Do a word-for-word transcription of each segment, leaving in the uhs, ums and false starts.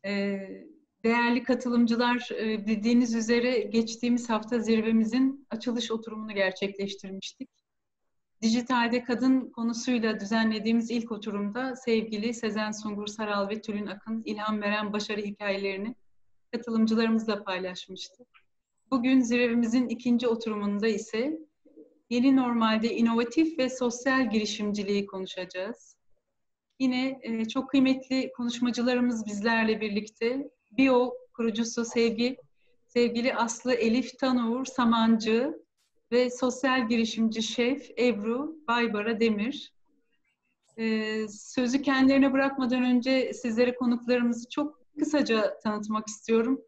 Ee, Değerli katılımcılar, e, bildiğiniz üzere geçtiğimiz hafta zirvemizin açılış oturumunu gerçekleştirmiştik. Dijitalde kadın konusuyla düzenlediğimiz ilk oturumda sevgili Sezen Sungur Saral ve Tülin Akın ilham veren başarı hikayelerini katılımcılarımızla paylaşmıştık. Bugün zirvemizin ikinci oturumunda ise yeni normalde inovatif ve sosyal girişimciliği konuşacağız. Yine e, çok kıymetli konuşmacılarımız bizlerle birlikte. Bio kurucusu sevgi, sevgili Aslı Elif Tanuğur Samancı ve sosyal girişimci şef Ebru Baybara Demir. E, sözü kendilerine bırakmadan önce sizlere konuklarımızı çok kısaca tanıtmak istiyorum.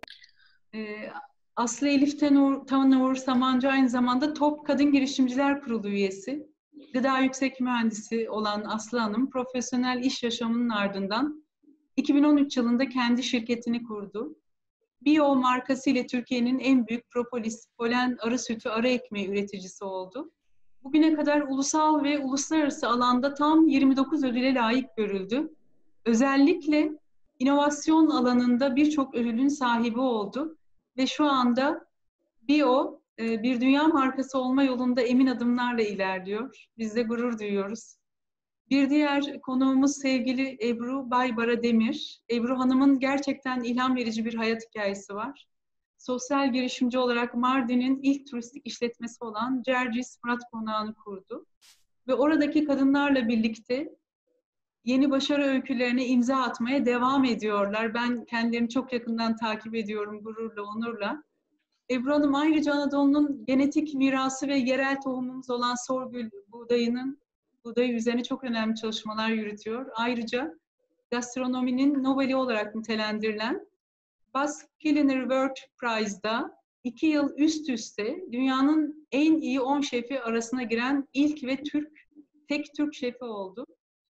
E, Aslı Elif Tanuğur, Tanuğur Samancı aynı zamanda Top Kadın Girişimciler Kurulu üyesi. Gıda yüksek mühendisi olan Aslı Hanım, profesyonel iş yaşamının ardından iki bin on üç yılında kendi şirketini kurdu. Bio markası ile Türkiye'nin en büyük propolis, polen, arı sütü, arı ekmeği üreticisi oldu. Bugüne kadar ulusal ve uluslararası alanda tam yirmi dokuz ödüle layık görüldü. Özellikle inovasyon alanında birçok ödülün sahibi oldu ve şu anda Bio bir dünya markası olma yolunda emin adımlarla ilerliyor. Biz de gurur duyuyoruz. Bir diğer konuğumuz sevgili Ebru Baybara Demir. Ebru Hanım'ın gerçekten ilham verici bir hayat hikayesi var. Sosyal girişimci olarak Mardin'in ilk turistik işletmesi olan Cercis Murat Konağı'nı kurdu. Ve oradaki kadınlarla birlikte yeni başarı öykülerine imza atmaya devam ediyorlar. Ben kendilerini çok yakından takip ediyorum gururla, onurla. Ebru Hanım ayrıca Anadolu'nun genetik mirası ve yerel tohumumuz olan sorgül buğdayının buğdayı üzerine çok önemli çalışmalar yürütüyor. Ayrıca gastronominin Nobel'i olarak nitelendirilen Basque Culinary World Prize'da iki yıl üst üste dünyanın en iyi on şefi arasına giren ilk ve Türk tek Türk şefi oldu.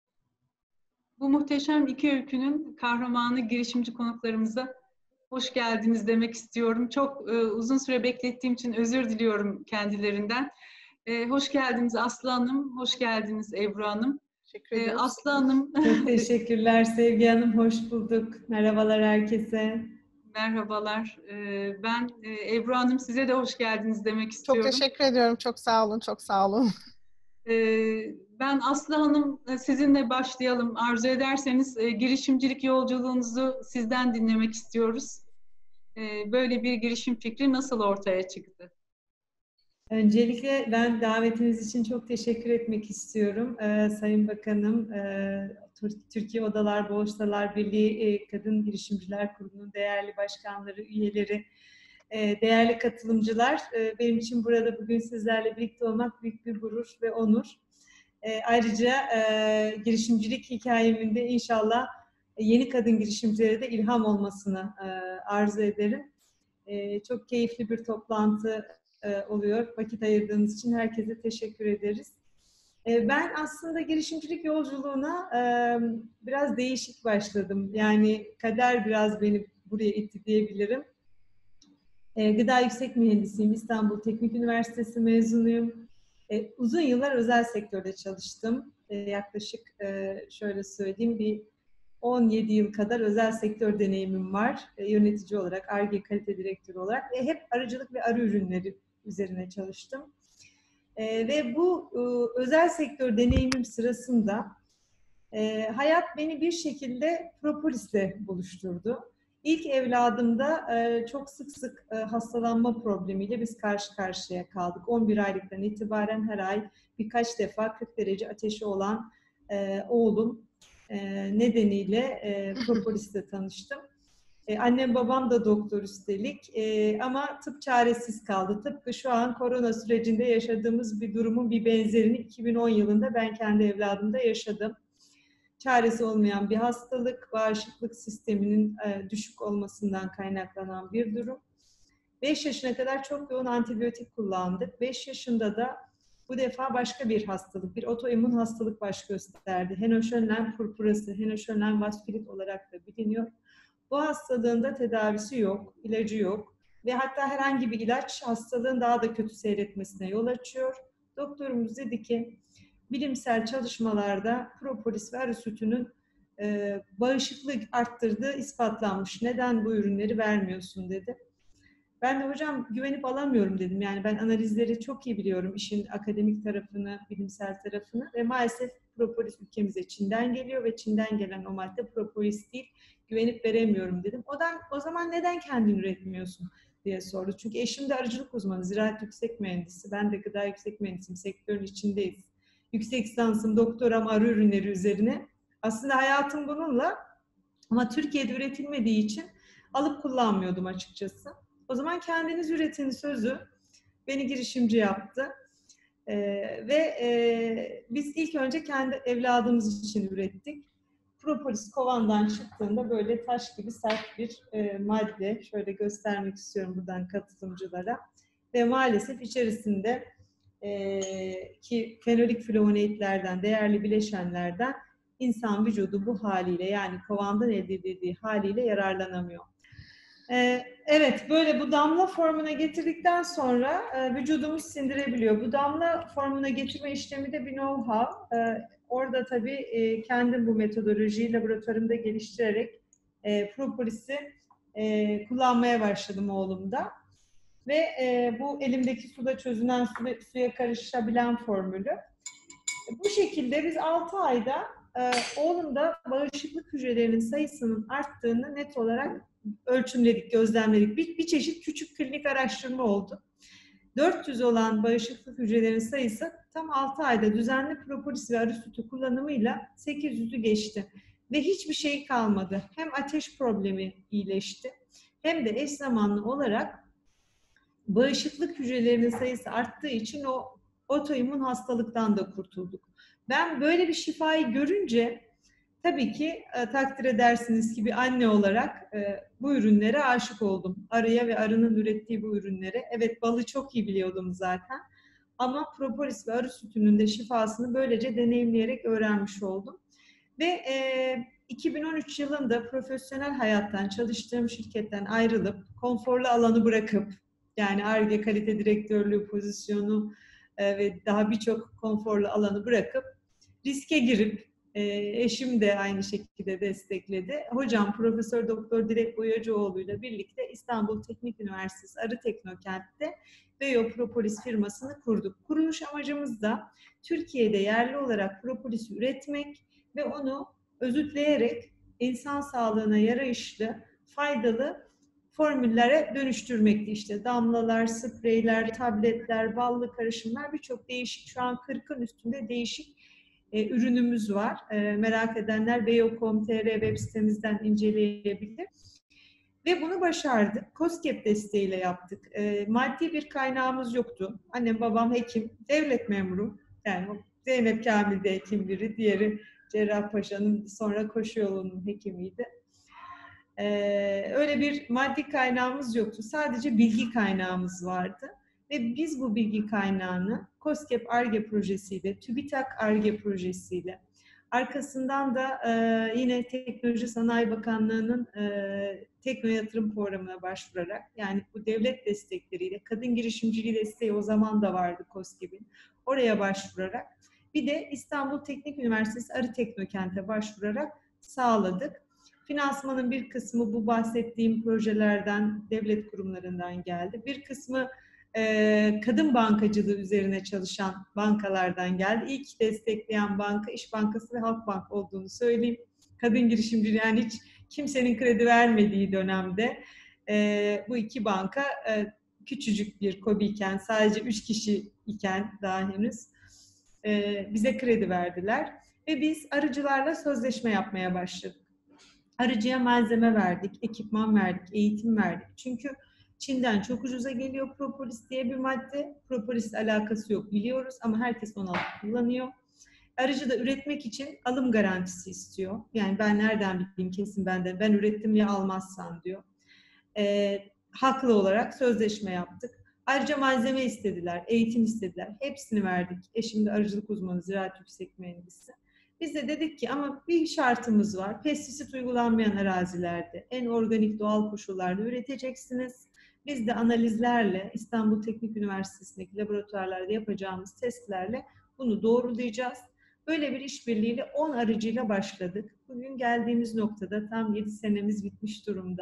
Bu muhteşem iki öykünün kahramanı girişimci konuklarımıza hoş geldiniz demek istiyorum. Çok e, uzun süre beklettiğim için özür diliyorum kendilerinden. E, hoş geldiniz Aslı Hanım, hoş geldiniz Ebru Hanım. Teşekkür ederiz. E, Aslı Hanım. Çok teşekkürler Sevgi Hanım, hoş bulduk. Merhabalar herkese. Merhabalar. E, ben e, Ebru Hanım size de hoş geldiniz demek istiyorum. Çok teşekkür ediyorum, çok sağ olun, çok sağ olun. E, ben Aslı Hanım sizinle başlayalım. Arzu ederseniz e, girişimcilik yolculuğunuzu sizden dinlemek istiyoruz. E, böyle bir girişim fikri nasıl ortaya çıktı? Öncelikle ben davetiniz için çok teşekkür etmek istiyorum. Ee, Sayın Bakanım, e, Türkiye Odalar Boğaçlar Birliği e, Kadın Girişimciler Kurulu'nun değerli başkanları, üyeleri, e, değerli katılımcılar. E, benim için burada bugün sizlerle birlikte olmak büyük bir gurur ve onur. E, ayrıca e, girişimcilik hicayemin de inşallah yeni kadın girişimcilere de ilham olmasını e, arzu ederim. E, çok keyifli bir toplantı e, oluyor. Vakit ayırdığınız için herkese teşekkür ederiz. E, ben aslında girişimcilik yolculuğuna e, biraz değişik başladım. Yani kader biraz beni buraya itti diyebilirim. E, gıda yüksek mühendisiyim. İstanbul Teknik Üniversitesi mezunuyum. E, uzun yıllar özel sektörde çalıştım. E, yaklaşık e, şöyle söyleyeyim bir on yedi yıl kadar özel sektör deneyimim var. E, yönetici olarak, Ar-Ge kalite direktörü olarak ve hep arıcılık ve arı ürünleri üzerine çalıştım. E, ve bu e, özel sektör deneyimim sırasında e, hayat beni bir şekilde propolisle buluşturdu. İlk evladımda e, çok sık sık e, hastalanma problemiyle biz karşı karşıya kaldık. on bir aylıktan itibaren her ay birkaç defa kırk derece ateşi olan e, oğlum e, nedeniyle e, propolisle tanıştım. E, annem babam da doktor üstelik e, ama tıp çaresiz kaldı. Tıpkı şu an korona sürecinde yaşadığımız bir durumun bir benzerini iki bin on yılında ben kendi evladımda yaşadım. Çaresi olmayan bir hastalık, bağışıklık sisteminin e, düşük olmasından kaynaklanan bir durum. beş yaşına kadar çok yoğun antibiyotik kullandık. beş yaşında da bu defa başka bir hastalık, bir otoimmün hastalık baş gösterdi. Henoşönlen purpurası, henoşönlen vaskülit olarak da biliniyor. Bu hastalığın da tedavisi yok, ilacı yok ve hatta herhangi bir ilaç hastalığın daha da kötü seyretmesine yol açıyor. Doktorumuz dedi ki, bilimsel çalışmalarda propolis ve arı sütünün e, bağışıklığı arttırdığı ispatlanmış. Neden bu ürünleri vermiyorsun dedi. Ben de hocam güvenip alamıyorum dedim. Yani ben analizleri çok iyi biliyorum. İşin akademik tarafını, bilimsel tarafını ve maalesef propolis ülkemize Çin'den geliyor ve Çin'den gelen o madde propolis değil. Güvenip veremiyorum dedim. O, da, o zaman neden kendin üretmiyorsun diye sordu. Çünkü eşim de arıcılık uzmanı, ziraat yüksek mühendisi. Ben de gıda yüksek mühendisiyim, sektörün içindeyiz. Yüksek lisansım, doktoram arı ürünleri üzerine. Aslında hayatım bununla ama Türkiye'de üretilmediği için alıp kullanmıyordum açıkçası. O zaman kendiniz üretin sözü beni girişimci yaptı. Ee, ve e, biz ilk önce kendi evladımız için ürettik. Propolis kovandan çıktığında böyle taş gibi sert bir e, madde. Şöyle göstermek istiyorum buradan katılımcılara. Ve maalesef içerisinde e, ki fenolik flavonoidlerden, değerli bileşenlerden insan vücudu bu haliyle, yani kovandan elde edildiği haliyle yararlanamıyor. Ee, evet, böyle bu damla formuna getirdikten sonra e, vücudumuz sindirebiliyor. Bu damla formuna getirme işlemi de bir know-how. Ee, orada tabii e, kendim bu metodolojiyi laboratuvarımda geliştirerek e, propolisi e, kullanmaya başladım oğlumda. Ve e, bu elimdeki suda çözünen su, suya karışabilen formülü. Bu şekilde biz altı ayda e, oğlumda bağışıklık hücrelerinin sayısının arttığını net olarak ölçümledik, gözlemledik. Bir, bir çeşit küçük klinik araştırma oldu. dört yüz olan bağışıklık hücrelerinin sayısı tam altı ayda düzenli propolis ve arı sütü kullanımıyla sekiz yüzü geçti. Ve hiçbir şey kalmadı. Hem ateş problemi iyileşti, hem de eş zamanlı olarak bağışıklık hücrelerinin sayısı arttığı için o otoimmün hastalıktan da kurtulduk. Ben böyle bir şifayı görünce tabii ki e, takdir edersiniz ki bir anne olarak e, bu ürünlere aşık oldum. Arıya ve arının ürettiği bu ürünlere. Evet, balı çok iyi biliyordum zaten. Ama propolis ve arı sütünün de şifasını böylece deneyimleyerek öğrenmiş oldum. Ve e, iki bin on üç yılında profesyonel hayattan, çalıştığım şirketten ayrılıp, konforlu alanı bırakıp, yani Ar-Ge kalite direktörlüğü pozisyonu e, ve daha birçok konforlu alanı bırakıp, riske girip, e, eşim de aynı şekilde destekledi. Hocam Profesör Doktor Dilek Boyacıoğlu ile birlikte İstanbul Teknik Üniversitesi Arı Teknokent'te Biopropolis firmasını kurduk. Kuruluş amacımız da Türkiye'de yerli olarak propolis üretmek ve onu özütleyerek insan sağlığına yarayışlı, faydalı formüllere dönüştürmekti. İşte damlalar, spreyler, tabletler, ballı karışımlar, birçok değişik, şu an kırkın üstünde değişik e, ürünümüz var. E, merak edenler bio nokta com nokta tr web sitemizden inceleyebilir. Ve bunu başardık. KOSGEB desteğiyle yaptık. E, maddi bir kaynağımız yoktu. Annem babam hekim, devlet memuru. Yani Zeynep Kamil de hekim biri, diğeri Cerrahpaşa'nın sonra koşu yolunun hekimiydi. Ee, öyle bir maddi kaynağımız yoktu. Sadece bilgi kaynağımız vardı. Ve biz bu bilgi kaynağını KOSGEB Ar-Ge projesiyle, TÜBİTAK Ar-Ge projesiyle, arkasından da e, yine Teknoloji Sanayi Bakanlığı'nın e, Tekno Yatırım Programı'na başvurarak, yani bu devlet destekleriyle, kadın girişimciliği desteği o zaman da vardı KOSGEB'in, oraya başvurarak, bir de İstanbul Teknik Üniversitesi Arı Teknokent'e başvurarak sağladık. Finansmanın bir kısmı bu bahsettiğim projelerden, devlet kurumlarından geldi. Bir kısmı e, kadın bankacılığı üzerine çalışan bankalardan geldi. İlk destekleyen banka İş Bankası ve Halkbank olduğunu söyleyeyim. Kadın girişimciliği, yani hiç kimsenin kredi vermediği dönemde e, bu iki banka e, küçücük bir KOBİ iken, sadece üç kişi iken daha henüz e, bize kredi verdiler. Ve biz arıcılarla sözleşme yapmaya başladık. Arıcıya malzeme verdik, ekipman verdik, eğitim verdik. Çünkü Çin'den çok ucuza geliyor propolis diye bir madde. Propolisle alakası yok biliyoruz ama herkes onu alıp kullanıyor. Arıcı da üretmek için alım garantisi istiyor. Yani ben nereden bileyim, kesin benden, ben ürettim ya almazsan diyor. Ee, haklı olarak sözleşme yaptık. Ayrıca malzeme istediler, eğitim istediler. Hepsini verdik. Eşim de arıcılık uzmanı, ziraat yüksek mühendisi. Biz de dedik ki ama bir şartımız var. Pestisit uygulanmayan arazilerde en organik doğal koşullarda üreteceksiniz. Biz de analizlerle, İstanbul Teknik Üniversitesi'ndeki laboratuvarlarda yapacağımız testlerle bunu doğrulayacağız. Böyle bir işbirliğiyle on arıcıyla başladık. Bugün geldiğimiz noktada tam yedi senemiz bitmiş durumda.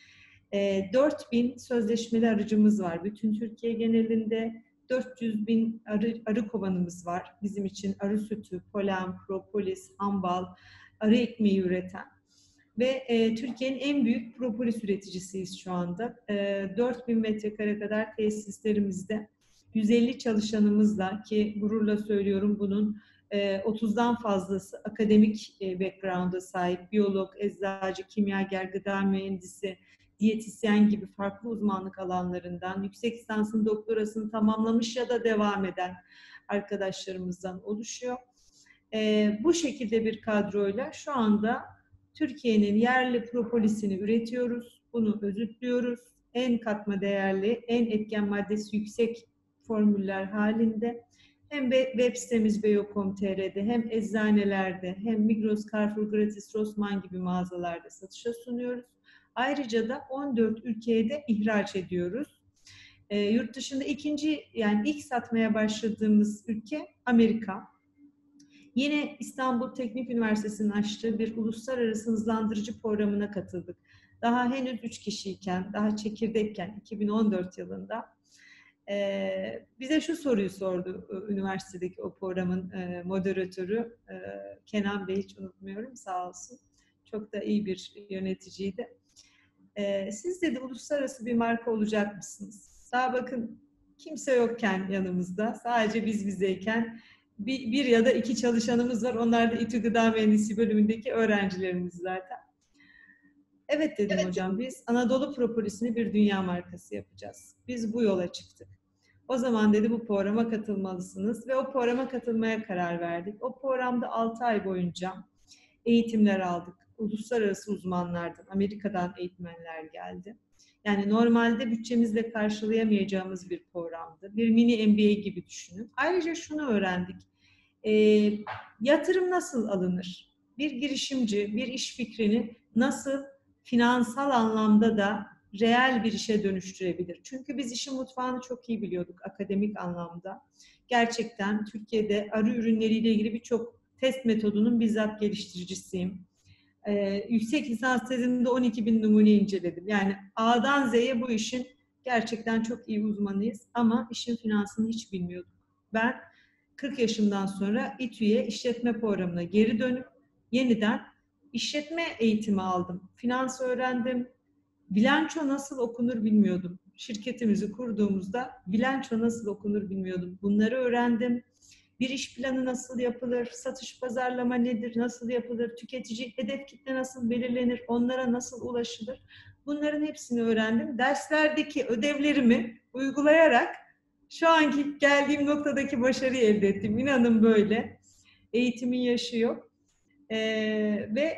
dört bin sözleşmeli arıcımız var. Bütün Türkiye genelinde dört yüz bin arı, arı kovanımız var. Bizim için arı sütü, polen, propolis, hambal, arı ekmeği üreten. Ve e, Türkiye'nin en büyük propolis üreticisiyiz şu anda. E, dört bin metrekare kadar tesislerimizde yüz elli çalışanımızla, ki gururla söylüyorum bunun e, otuzdan fazlası akademik e, background'a sahip, biyolog, eczacı, kimyager, gıda mühendisi, diyetisyen gibi farklı uzmanlık alanlarından, yüksek lisansın doktorasını tamamlamış ya da devam eden arkadaşlarımızdan oluşuyor. E, bu şekilde bir kadroyla şu anda Türkiye'nin yerli propolisini üretiyoruz, bunu özütlüyoruz. En katma değerli, en etken maddesi yüksek formüller halinde. Hem web sitemiz beyo nokta com nokta tr'de, hem eczanelerde, hem Migros, Carrefour, Gratis, Rossmann gibi mağazalarda satışa sunuyoruz. Ayrıca da on dört ülkeye de ihraç ediyoruz. E, yurt dışında ikinci, yani ilk satmaya başladığımız ülke Amerika. Yine İstanbul Teknik Üniversitesi'nin açtığı bir uluslararası hızlandırıcı programına katıldık. Daha henüz üç kişiyken, daha çekirdekken iki bin on dört yılında e, bize şu soruyu sordu üniversitedeki o programın e, moderatörü e, Kenan Bey, hiç unutmuyorum, sağ olsun. Çok da iyi bir yöneticiydi. E, siz dedi uluslararası bir marka olacak mısınız? Daha bakın kimse yokken yanımızda, sadece biz bizeyken Bir, bir ya da iki çalışanımız var. Onlar da İTÜ Gıda Mühendisliği bölümündeki öğrencilerimiz zaten. Evet dedim evet. Hocam, biz Anadolu Propolisini bir dünya markası yapacağız. Biz bu yola çıktık. O zaman dedi bu programa katılmalısınız ve o programa katılmaya karar verdik. O programda altı ay boyunca eğitimler aldık. Uluslararası uzmanlardan, Amerika'dan eğitmenler geldi. Yani normalde bütçemizle karşılayamayacağımız bir programdı. Bir mini M B A gibi düşünün. Ayrıca şunu öğrendik. E, yatırım nasıl alınır? Bir girişimci, bir iş fikrini nasıl finansal anlamda da reel bir işe dönüştürebilir? Çünkü biz işin mutfağını çok iyi biliyorduk akademik anlamda. Gerçekten Türkiye'de arı ürünleriyle ilgili birçok test metodunun bizzat geliştiricisiyim. Ee, yüksek lisans tezimde on iki bin numune inceledim. Yani A'dan Z'ye bu işin gerçekten çok iyi uzmanıyız ama işin finansını hiç bilmiyorduk. Ben kırk yaşımdan sonra İTÜ'ye işletme programına geri dönüp yeniden işletme eğitimi aldım. Finans öğrendim. Bilanço nasıl okunur bilmiyordum. Şirketimizi kurduğumuzda bilanço nasıl okunur bilmiyordum. Bunları öğrendim. Bir iş planı nasıl yapılır, satış pazarlama nedir, nasıl yapılır, tüketici hedef kitle nasıl belirlenir, onlara nasıl ulaşılır. Bunların hepsini öğrendim. Derslerdeki ödevlerimi uygulayarak şu anki geldiğim noktadaki başarıyı elde ettim. İnanın böyle. Eğitimin yaşı yok. Ee, ve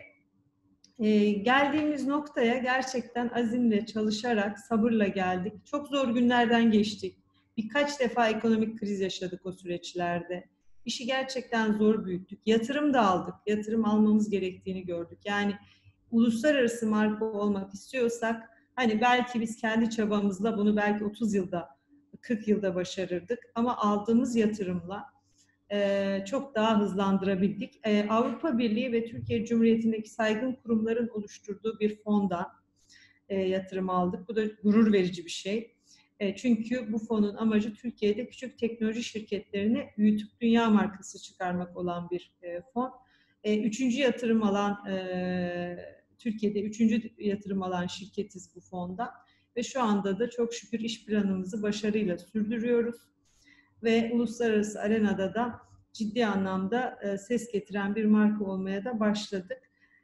e, geldiğimiz noktaya gerçekten azimle, çalışarak, sabırla geldik. Çok zor günlerden geçtik. Birkaç defa ekonomik kriz yaşadık o süreçlerde. İşi gerçekten zor büyüttük. Yatırım da aldık. Yatırım almamız gerektiğini gördük. Yani uluslararası marka olmak istiyorsak, hani belki biz kendi çabamızla bunu belki otuz yılda, kırk yılda başarırdık. Ama aldığımız yatırımla e, çok daha hızlandırabildik. E, Avrupa Birliği ve Türkiye Cumhuriyeti'ndeki saygın kurumların oluşturduğu bir fondan e, yatırım aldık. Bu da gurur verici bir şey. Çünkü bu fonun amacı Türkiye'de küçük teknoloji şirketlerini büyütüp dünya markası çıkarmak olan bir fon. Üçüncü yatırım alan, Türkiye'de üçüncü yatırım alan şirketiz bu fonda. Ve şu anda da çok şükür iş planımızı başarıyla sürdürüyoruz. Ve uluslararası arenada da ciddi anlamda ses getiren bir marka olmaya da başladık.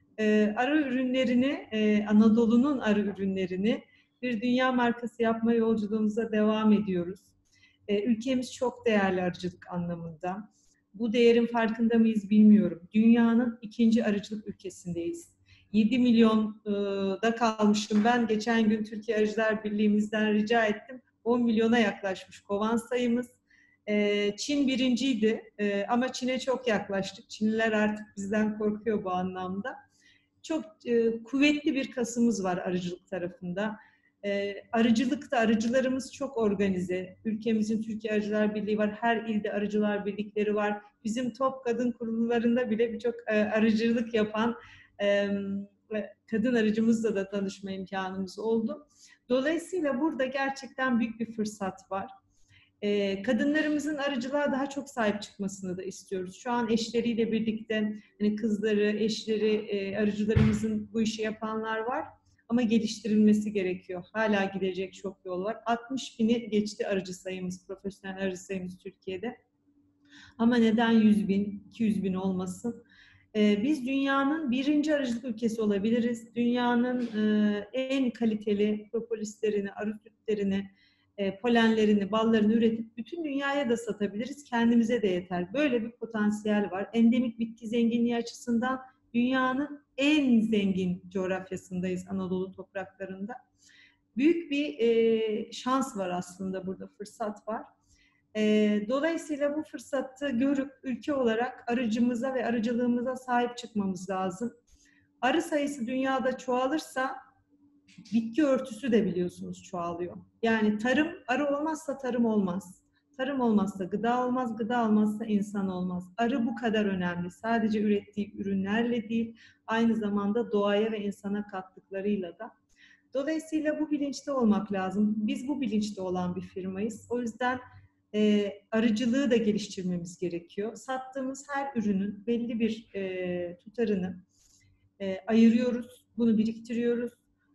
Arı ürünlerini, Anadolu'nun arı ürünlerini bir dünya markası yapma yolculuğumuza devam ediyoruz. Ee, ülkemiz çok değerli arıcılık anlamında. Bu değerin farkında mıyız bilmiyorum. Dünyanın ikinci arıcılık ülkesindeyiz. yedi milyonda kalmışım. Ben geçen gün Türkiye Arıcılar Birliği'mizden rica ettim. on milyona yaklaşmış kovan sayımız. Ee, Çin birinciydi ee, ama Çin'e çok yaklaştık. Çinliler artık bizden korkuyor bu anlamda. Çok e, kuvvetli bir kasımız var arıcılık tarafında. E, arıcılıkta arıcılarımız çok organize. Ülkemizin Türkiye Arıcılar Birliği var. Her ilde arıcılar birlikleri var. Bizim top kadın kurullarında bile birçok e, arıcılık yapan e, kadın arıcımızla da tanışma imkanımız oldu. Dolayısıyla burada gerçekten büyük bir fırsat var. Ee, kadınlarımızın arıcılığa daha çok sahip çıkmasını da istiyoruz. Şu an eşleriyle birlikte hani kızları, eşleri, e, arıcılarımızın bu işi yapanlar var. Ama geliştirilmesi gerekiyor. Hala gidecek çok yol var. altmış bini geçti arıcı sayımız, profesyonel arıcı sayımız Türkiye'de. Ama neden yüz bin, iki yüz bin olmasın? Ee, biz dünyanın birinci arıcılık ülkesi olabiliriz. Dünyanın e, en kaliteli propolislerini, arı sütlerini, e, polenlerini, ballarını üretip bütün dünyaya da satabiliriz. Kendimize de yeter. Böyle bir potansiyel var. Endemik bitki zenginliği açısından dünyanın en zengin coğrafyasındayız, Anadolu topraklarında. Büyük bir e, şans var aslında burada, fırsat var. E, dolayısıyla bu fırsatı görüp ülke olarak arıcımıza ve arıcılığımıza sahip çıkmamız lazım. Arı sayısı dünyada çoğalırsa bitki örtüsü de biliyorsunuz çoğalıyor. Yani tarım, arı olmazsa tarım olmaz. Tarım olmazsa gıda olmaz, gıda olmazsa insan olmaz. Arı bu kadar önemli. Sadece ürettiği ürünlerle değil, aynı zamanda doğaya ve insana kattıklarıyla da. Dolayısıyla bu bilinçte olmak lazım. Biz bu bilinçte olan bir firmayız. O yüzden e, arıcılığı da geliştirmemiz gerekiyor. Sattığımız her ürünün belli bir e, tutarını e, ayırıyoruz, bunu biriktiriyoruz.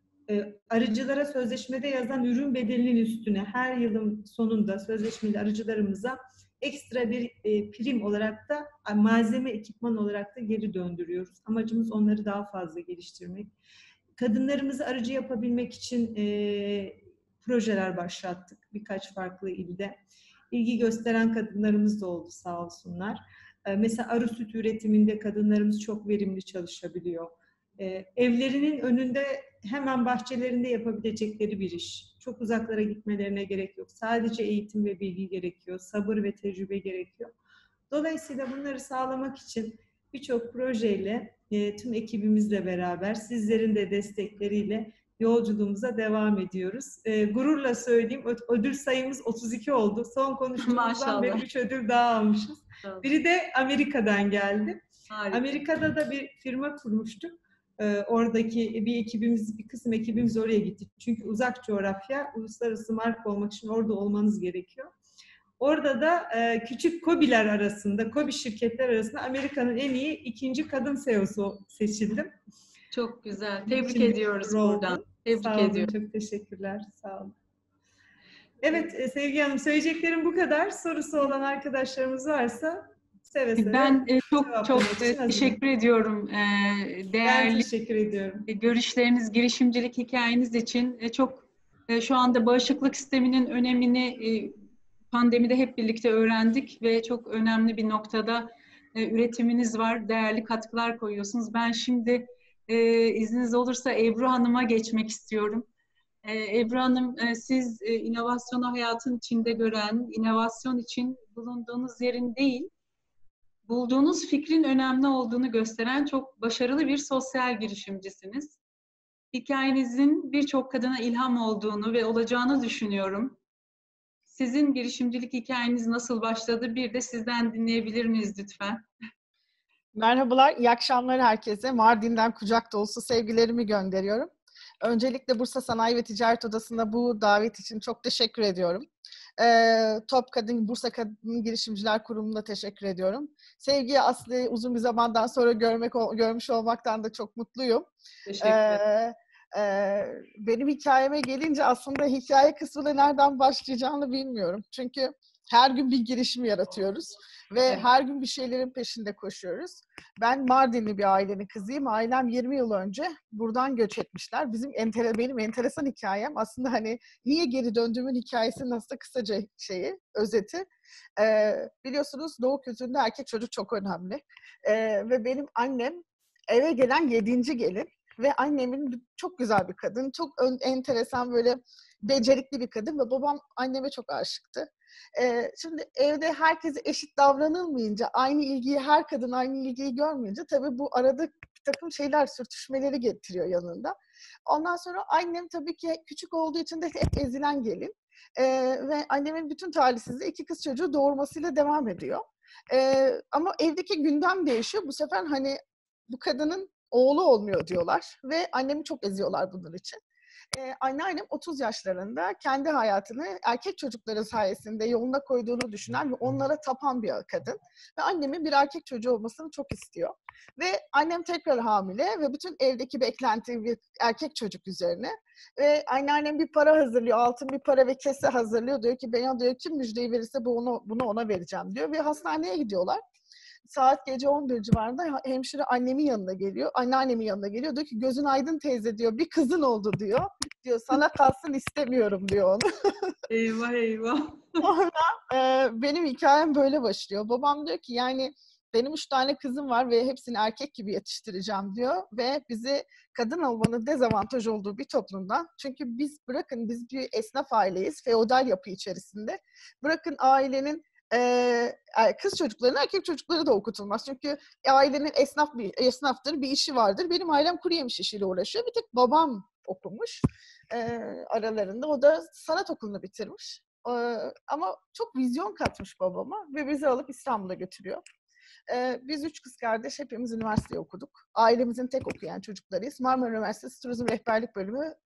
E, arıcılara sözleşmede yazan ürün bedelinin üstüne her yılın sonunda sözleşmeli arıcılarımıza ekstra bir e, prim olarak da malzeme, ekipman olarak da geri döndürüyoruz. Amacımız onları daha fazla geliştirmek. Kadınlarımızı arıcı yapabilmek için e, projeler başlattık birkaç farklı ilde. İlgi gösteren kadınlarımız da oldu sağ olsunlar. E, mesela arı süt üretiminde kadınlarımız çok verimli çalışabiliyor. E, evlerinin önünde hemen bahçelerinde yapabilecekleri bir iş. Çok uzaklara gitmelerine gerek yok. Sadece eğitim ve bilgi gerekiyor. Sabır ve tecrübe gerekiyor. Dolayısıyla bunları sağlamak için birçok projeyle, e, tüm ekibimizle beraber, sizlerin de destekleriyle yolculuğumuza devam ediyoruz. E, gururla söyleyeyim, ödül sayımız otuz iki oldu. Son konuştuğumuzdan beri üç ödül daha almışız. Biri de Amerika'dan geldi. Harika. Amerika'da da bir firma kurmuştuk. Ee, oradaki bir ekibimiz, bir kısım ekibimiz oraya gitti. Çünkü uzak coğrafya, uluslararası marka olmak için orada olmanız gerekiyor. Orada da e, küçük KOBİ'ler arasında, KOBİ şirketler arasında Amerika'nın en iyi ikinci kadın C E O'su seçildim. Çok güzel. Tebrik Şimdi ediyoruz buradan. Tebrik Sağ olun, ediyorum. çok teşekkürler. Sağ olun. Evet e, Sevgi Hanım, söyleyeceklerim bu kadar. Sorusu olan arkadaşlarımız varsa seve seve. Ben e, çok çok e, teşekkür ediyorum. E, değerli ben teşekkür ediyorum. E, görüşleriniz, girişimcilik hikayeniz için e, çok e, şu anda bağışıklık sisteminin önemini e, pandemide hep birlikte öğrendik ve çok önemli bir noktada e, üretiminiz var. Değerli katkılar koyuyorsunuz. Ben şimdi e, izniniz olursa Ebru Hanım'a geçmek istiyorum. E, Ebru Hanım, e, siz e, inovasyonu hayatın içinde gören, inovasyon için bulunduğunuz yerin değil, bulduğunuz fikrin önemli olduğunu gösteren çok başarılı bir sosyal girişimcisiniz. Hikayenizin birçok kadına ilham olduğunu ve olacağını düşünüyorum. Sizin girişimcilik hikayeniz nasıl başladı? Bir de sizden dinleyebilir miyiz lütfen? Merhabalar, iyi akşamlar herkese. Mardin'den kucak dolusu sevgilerimi gönderiyorum. Öncelikle Bursa Sanayi ve Ticaret Odası'na bu davet için çok teşekkür ediyorum. Ee, Top Kadın, Bursa Kadın Girişimciler Kurumu'na teşekkür ediyorum. Sevgi'yi Aslı'yı uzun bir zamandan sonra görmek görmüş olmaktan da çok mutluyum. Teşekkür ederim. Ee, e, benim hikayeme gelince aslında hikaye kısmında nereden başlayacağını bilmiyorum. Çünkü her gün bir girişim yaratıyoruz ve evet. her gün bir şeylerin peşinde koşuyoruz. Ben Mardinli bir ailenin kızıyım. Ailem yirmi yıl önce buradan göç etmişler. Bizim entere, benim enteresan hikayem aslında hani niye geri döndüğümün hikayesinin aslında kısaca şeyi, özeti. Ee, biliyorsunuz doğu kültüründe erkek çocuk çok önemli. Ee, ve benim annem eve gelen yedinci gelin ve annemin çok güzel bir kadın, çok enteresan böyle becerikli bir kadın ve babam anneme çok aşıktı. Ee, şimdi evde herkese eşit davranılmayınca, aynı ilgiyi, her kadın aynı ilgiyi görmeyince tabii bu arada bir takım şeyler, sürtüşmeleri getiriyor yanında. Ondan sonra annem tabii ki küçük olduğu için de hep ezilen gelin. Ee, ve annemin bütün talihsizliği iki kız çocuğu doğurmasıyla devam ediyor. Ee, ama evdeki gündem değişiyor. Bu sefer hani bu kadının oğlu olmuyor diyorlar ve annemi çok eziyorlar bunun için. Ee, anneannem otuz yaşlarında kendi hayatını erkek çocukları sayesinde yoluna koyduğunu düşünen ve onlara tapan bir kadın. Ve annemin bir erkek çocuğu olmasını çok istiyor. Ve annem tekrar hamile ve bütün evdeki beklenti bir erkek çocuk üzerine. Ve anneannem bir para hazırlıyor, altın bir para ve kese hazırlıyor. Diyor ki bana diyor kim müjdeyi verirse bunu, bunu ona vereceğim diyor. Ve hastaneye gidiyorlar. Saat gece on bir civarında hemşire annemin yanına geliyor. Anneannemin yanına geliyor. Diyor ki gözün aydın teyze diyor. Bir kızın oldu diyor. Diyor sana kalsın istemiyorum diyor onu. Eyvah eyvah. Sonra e, benim hikayem böyle başlıyor. Babam diyor ki yani benim üç tane kızım var ve hepsini erkek gibi yetiştireceğim diyor. Ve bizi kadın olmanın dezavantaj olduğu bir toplumdan. Çünkü biz bırakın biz bir esnaf aileyiz. Feodal yapı içerisinde. Bırakın ailenin Ee, kız çocuklarına erkek çocukları da okutulmaz. Çünkü ailenin esnaf bir esnaftır, bir işi vardır. Benim ailem kuru yemiş işiyle uğraşıyor. Bir tek babam okumuş ee, aralarında. O da sanat okulunu bitirmiş. Ee, ama çok vizyon katmış babama ve bizi alıp İstanbul'a götürüyor. Ee, biz üç kız kardeş hepimiz üniversite okuduk. Ailemizin tek okuyan çocuklarıyız. Marmara Üniversitesi Turizm Rehberlik Bölümü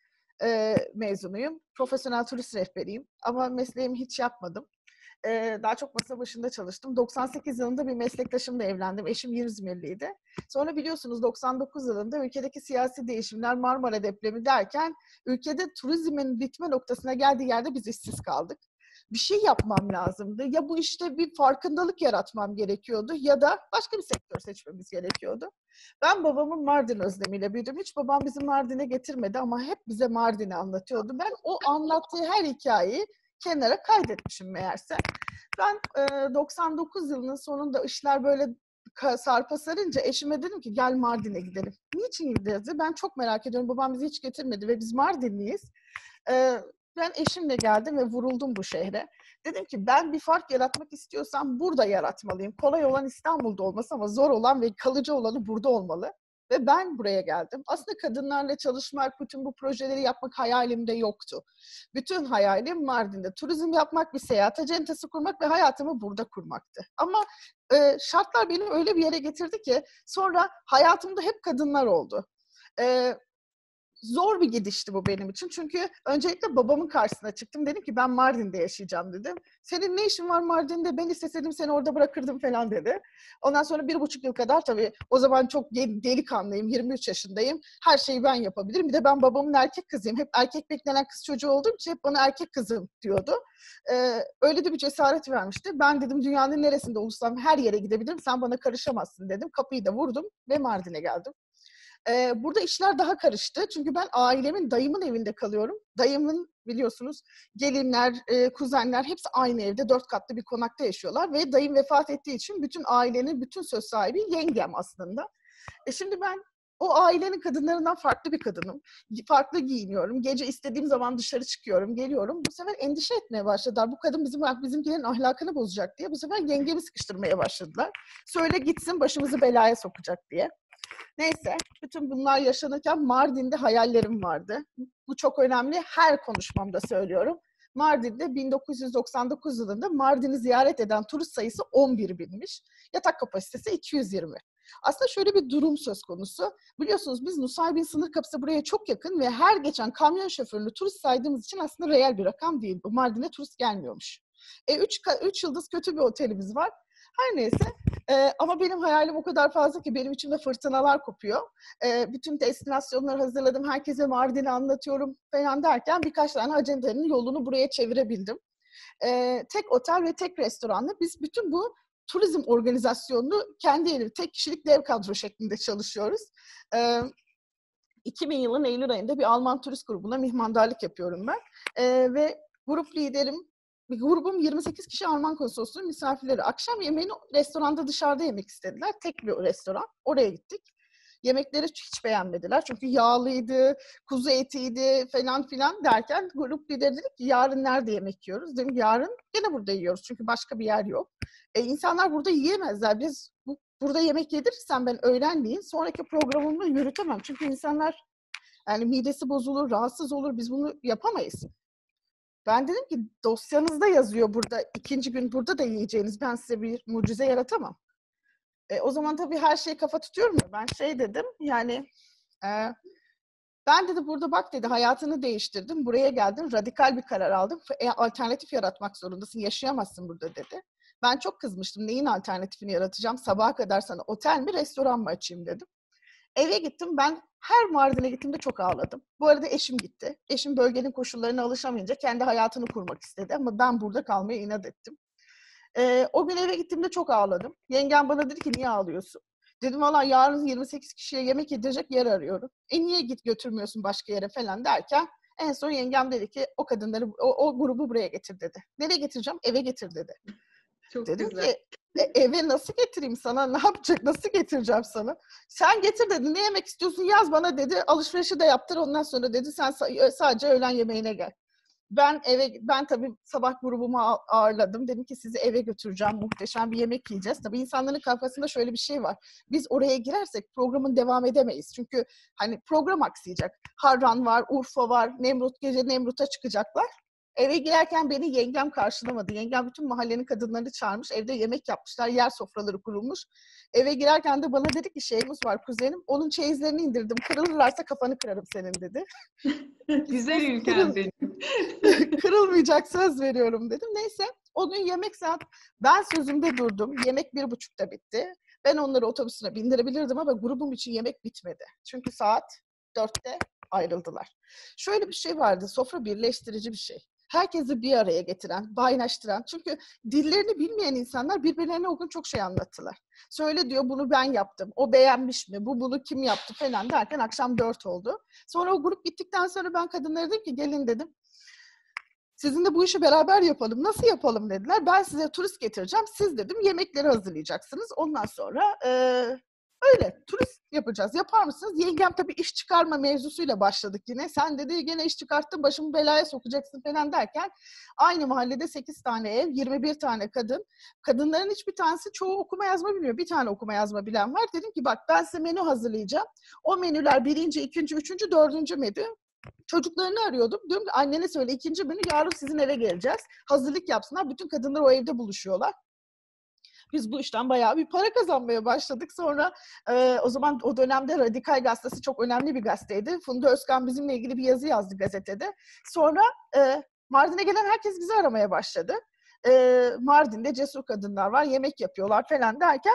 e, mezunuyum. Profesyonel turist rehberiyim. Ama mesleğimi hiç yapmadım. Ee, daha çok masa başında çalıştım. doksan sekiz yılında bir meslektaşımla evlendim. Eşim İzmirliydi. Sonra biliyorsunuz doksan dokuz yılında ülkedeki siyasi değişimler, Marmara depremi derken ülkede turizmin bitme noktasına geldiği yerde biz işsiz kaldık. Bir şey yapmam lazımdı. Ya bu işte bir farkındalık yaratmam gerekiyordu ya da başka bir sektör seçmemiz gerekiyordu. Ben babamın Mardin özlemiyle büyüdüm. Hiç babam bizi Mardin'e getirmedi ama hep bize Mardin'i anlatıyordu. Ben o anlattığı her hikayeyi kenara kaydetmişim meğerse. Ben e, doksan dokuz yılının sonunda işler böyle sarpa sarınca eşime dedim ki gel Mardin'e gidelim. Niçin gideriz? Ben çok merak ediyorum. Babam bizi hiç getirmedi ve biz Mardinliyiz. E, ben eşimle geldim ve vuruldum bu şehre. Dedim ki ben bir fark yaratmak istiyorsam burada yaratmalıyım. Kolay olan İstanbul'da olması ama zor olan ve kalıcı olanı burada olmalı. Ve ben buraya geldim. Aslında kadınlarla çalışmak, bütün bu projeleri yapmak hayalimde yoktu. Bütün hayalim Mardin'de turizm yapmak, bir seyahat acentesi kurmak ve hayatımı burada kurmaktı. Ama e, şartlar beni öyle bir yere getirdi ki sonra hayatımda hep kadınlar oldu. E, Zor bir gidişti bu benim için. Çünkü öncelikle babamın karşısına çıktım. Dedim ki ben Mardin'de yaşayacağım dedim. Senin ne işin var Mardin'de? Ben isteseydim seni orada bırakırdım falan dedi. Ondan sonra bir buçuk yıl kadar tabii o zaman çok delikanlıyım. yirmi üç yaşındayım. Her şeyi ben yapabilirim. Bir de ben babamın erkek kızıyım. Hep erkek beklenen kız çocuğu olduğum için hep bana erkek kızım diyordu. Ee, öyle de bir cesaret vermişti. Ben dedim dünyanın neresinde olursam her yere gidebilirim. Sen bana karışamazsın dedim. Kapıyı da vurdum ve Mardin'e geldim. Ee, burada işler daha karıştı. Çünkü ben ailemin, dayımın evinde kalıyorum. Dayımın biliyorsunuz gelinler, e, kuzenler hepsi aynı evde, dört katlı bir konakta yaşıyorlar. Ve dayım vefat ettiği için bütün ailenin bütün söz sahibi yengem aslında. E şimdi ben o ailenin kadınlarından farklı bir kadınım. Farklı giyiniyorum. Gece istediğim zaman dışarı çıkıyorum, geliyorum. Bu sefer endişe etmeye başladılar. Bu kadın bizim bizimkilerin ahlakını bozacak diye. Bu sefer yengemi sıkıştırmaya başladılar. Söyle gitsin başımızı belaya sokacak diye. Neyse, bütün bunlar yaşanırken Mardin'de hayallerim vardı. Bu çok önemli, her konuşmamda söylüyorum. Mardin'de bin dokuz yüz doksan dokuz yılında Mardin'i ziyaret eden turist sayısı on bir binmiş. Yatak kapasitesi iki yüz yirmi. Aslında şöyle bir durum söz konusu. Biliyorsunuz biz Nusaybin sınır kapısı buraya çok yakın ve her geçen kamyon şoförlü turist saydığımız için aslında reel bir rakam değil. Bu Mardin'e turist gelmiyormuş. E, üç, üç yıldız kötü bir otelimiz var. Her neyse ee, ama benim hayalim o kadar fazla ki benim içimde fırtınalar kopuyor. Ee, bütün destinasyonları hazırladım, herkese Mardin'i anlatıyorum falan derken birkaç tane acendanın yolunu buraya çevirebildim. Ee, tek otel ve tek restoranla biz bütün bu turizm organizasyonunu kendi elim, tek kişilik dev kadro şeklinde çalışıyoruz. Ee, iki bin yılın Eylül ayında bir Alman turist grubuna mihmandarlık yapıyorum ben. Ee, ve grup liderim, bir grubum yirmi sekiz kişi Alman konsolosluğu misafirleri. Akşam yemeğini restoranda dışarıda yemek istediler. Tek bir restoran. Oraya gittik. Yemekleri hiç beğenmediler. Çünkü yağlıydı, kuzu etiydi falan filan derken grup lideri dedi ki yarın nerede yemek yiyoruz? Dedim yarın gene burada yiyoruz. Çünkü başka bir yer yok. E, insanlar burada yiyemezler. Biz bu, burada yemek yedirirsen ben öğlenleyin sonraki programımı yürütemem. Çünkü insanlar Yani midesi bozulur, rahatsız olur. Biz bunu yapamayız. Ben dedim ki dosyanızda yazıyor burada. İkinci gün burada da yiyeceğiniz. Ben size bir mucize yaratamam. E, o zaman tabii her şeyi kafa tutuyorum ya. Ben şey dedim yani e, ben dedi burada bak dedi hayatını değiştirdim. Buraya geldin radikal bir karar aldım. E, alternatif yaratmak zorundasın. Yaşayamazsın burada dedi. Ben çok kızmıştım. Neyin alternatifini yaratacağım? Sabaha kadar sana otel mi restoran mı açayım dedim. Eve gittim. Ben her Mardin'e gittiğimde çok ağladım. Bu arada eşim gitti. Eşim bölgenin koşullarına alışamayınca kendi hayatını kurmak istedi. Ama ben burada kalmaya inat ettim. Ee, o gün eve gittiğimde çok ağladım. Yengem bana dedi ki niye ağlıyorsun? Dedim valla yarın yirmi sekiz kişiye yemek yedirecek yer arıyorum. E niye git götürmüyorsun başka yere falan derken en son yengem dedi ki o kadınları, o, o grubu buraya getir dedi. Nereye getireceğim? Eve getir dedi. Çok Dedim güzel. ki e, eve nasıl getireyim sana? Ne yapacak? Nasıl getireceğim sana? Sen getir dedi. Ne yemek istiyorsun? Yaz bana dedi. Alışverişi de yaptır. Ondan sonra dedi sen sadece öğlen yemeğine gel. Ben eve ben tabii sabah grubumu ağırladım. Dedim ki sizi eve götüreceğim. Muhteşem bir yemek yiyeceğiz. Tabii insanların kafasında şöyle bir şey var. Biz oraya girersek programın devam edemeyiz. Çünkü hani program aksayacak. Harran var, Urfa var. Nemrut gece Nemrut'a çıkacaklar. Eve girerken beni yengem karşılamadı. Yengem bütün mahallenin kadınlarını çağırmış. Evde yemek yapmışlar. Yer sofraları kurulmuş. Eve girerken de bana dedi ki şeyimiz var kuzenim. Onun çeyizlerini indirdim. Kırılırlarsa kafanı kırarım senin dedi. Güzel ülkem Kırıl, benim. kırılmayacak söz veriyorum dedim. Neyse o gün yemek saat ben sözümde durdum. Yemek bir buçukta bitti. Ben onları otobüsüne bindirebilirdim ama grubum için yemek bitmedi. Çünkü saat dörtte ayrıldılar. Şöyle bir şey vardı. Sofra birleştirici bir şey. Herkesi bir araya getiren, baynaştıran. Çünkü dillerini bilmeyen insanlar birbirlerine o gün çok şey anlattılar. Söyle diyor bunu ben yaptım. O beğenmiş mi? Bu bunu kim yaptı falan derken akşam dört oldu. Sonra o grup gittikten sonra ben kadınlara dedim ki gelin dedim. Sizinle bu işi beraber yapalım. Nasıl yapalım dediler. Ben size turist getireceğim. Siz dedim yemekleri hazırlayacaksınız. Ondan sonra e, öyle turist yapacağız. Yapar mısınız? Yengem tabii iş çıkarma mevzusuyla başladık yine. Sen dedi gene iş çıkarttın başımı belaya sokacaksın falan derken aynı mahallede sekiz tane ev, yirmi bir tane kadın. Kadınların hiçbir tanesi çoğu okuma yazma bilmiyor. Bir tane okuma yazma bilen var. Dedim ki bak ben size menü hazırlayacağım. O menüler birinci, ikinci, üçüncü, dördüncü menü. Çocuklarını arıyordum. Diyorum ki annene söyle ikinci menü yarın sizin eve geleceğiz. Hazırlık yapsınlar. Bütün kadınlar o evde buluşuyorlar. Biz bu işten bayağı bir para kazanmaya başladık. Sonra e, o zaman o dönemde Radikal Gazetesi çok önemli bir gazeteydi. Funda Özkan bizimle ilgili bir yazı yazdı gazetede. Sonra e, Mardin'e gelen herkes bizi aramaya başladı. E, Mardin'de cesur kadınlar var, yemek yapıyorlar falan derken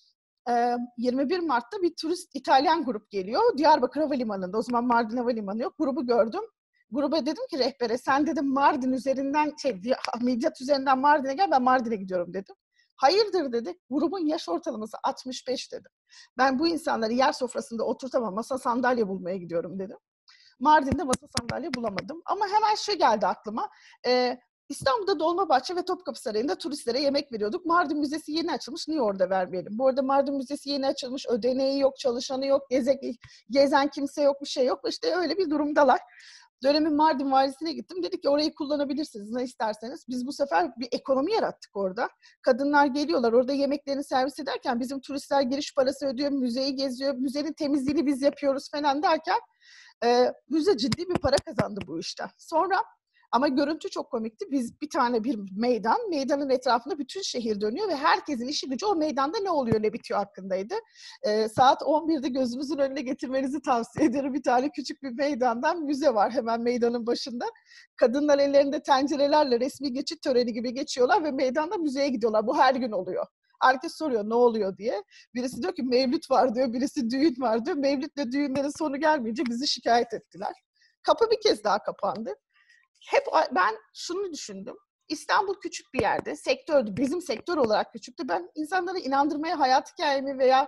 yirmi bir Mart'ta bir turist İtalyan grup geliyor. Diyarbakır Havalimanı'nda. O zaman Mardin Havalimanı yok. Grubu gördüm. Gruba dedim ki rehbere sen dedim Mardin üzerinden, şey Midyat üzerinden Mardin'e gel ben Mardin'e gidiyorum dedim. Hayırdır dedi. Grubun yaş ortalaması altmış beş dedi. Ben bu insanları yer sofrasında oturtamam. Masa sandalye bulmaya gidiyorum dedim. Mardin'de masa sandalye bulamadım. Ama hemen şey geldi aklıma. Ee, İstanbul'da Dolmabahçe ve Topkapı Sarayı'nda turistlere yemek veriyorduk. Mardin Müzesi yeni açılmış, niye orada vermeyelim? Bu arada Mardin Müzesi yeni açılmış, ödeneği yok, çalışanı yok, gezek, gezen kimse yok, bir şey yok. İşte öyle bir durumdalar. Dönemin Mardin valisine gittim. Dedi ki orayı kullanabilirsiniz ne isterseniz. Biz bu sefer bir ekonomi yarattık orada. Kadınlar geliyorlar orada yemeklerini servis ederken bizim turistler giriş parası ödüyor, müzeyi geziyor, müzenin temizliğini biz yapıyoruz falan derken e, müze ciddi bir para kazandı bu işten. Sonra ama görüntü çok komikti. Biz bir tane bir meydan, meydanın etrafında bütün şehir dönüyor ve herkesin işi gücü o meydanda ne oluyor ne bitiyor hakkındaydı. Ee, saat on birde gözünüzün önüne getirmenizi tavsiye ederim. Bir tane küçük bir meydandan müze var hemen meydanın başında. Kadınlar ellerinde tencerelerle resmi geçit töreni gibi geçiyorlar ve meydanda müzeye gidiyorlar. Bu her gün oluyor. Herkes soruyor ne oluyor diye. Birisi diyor ki mevlüt var diyor, birisi düğün var diyor. Mevlütle düğünlerin sonu gelmeyince bizi şikayet ettiler. Kapı bir kez daha kapandı. Hep ben şunu düşündüm. İstanbul küçük bir yerde, sektördü. Bizim sektör olarak küçüktü. Ben insanları inandırmaya, hayat hikayemi veya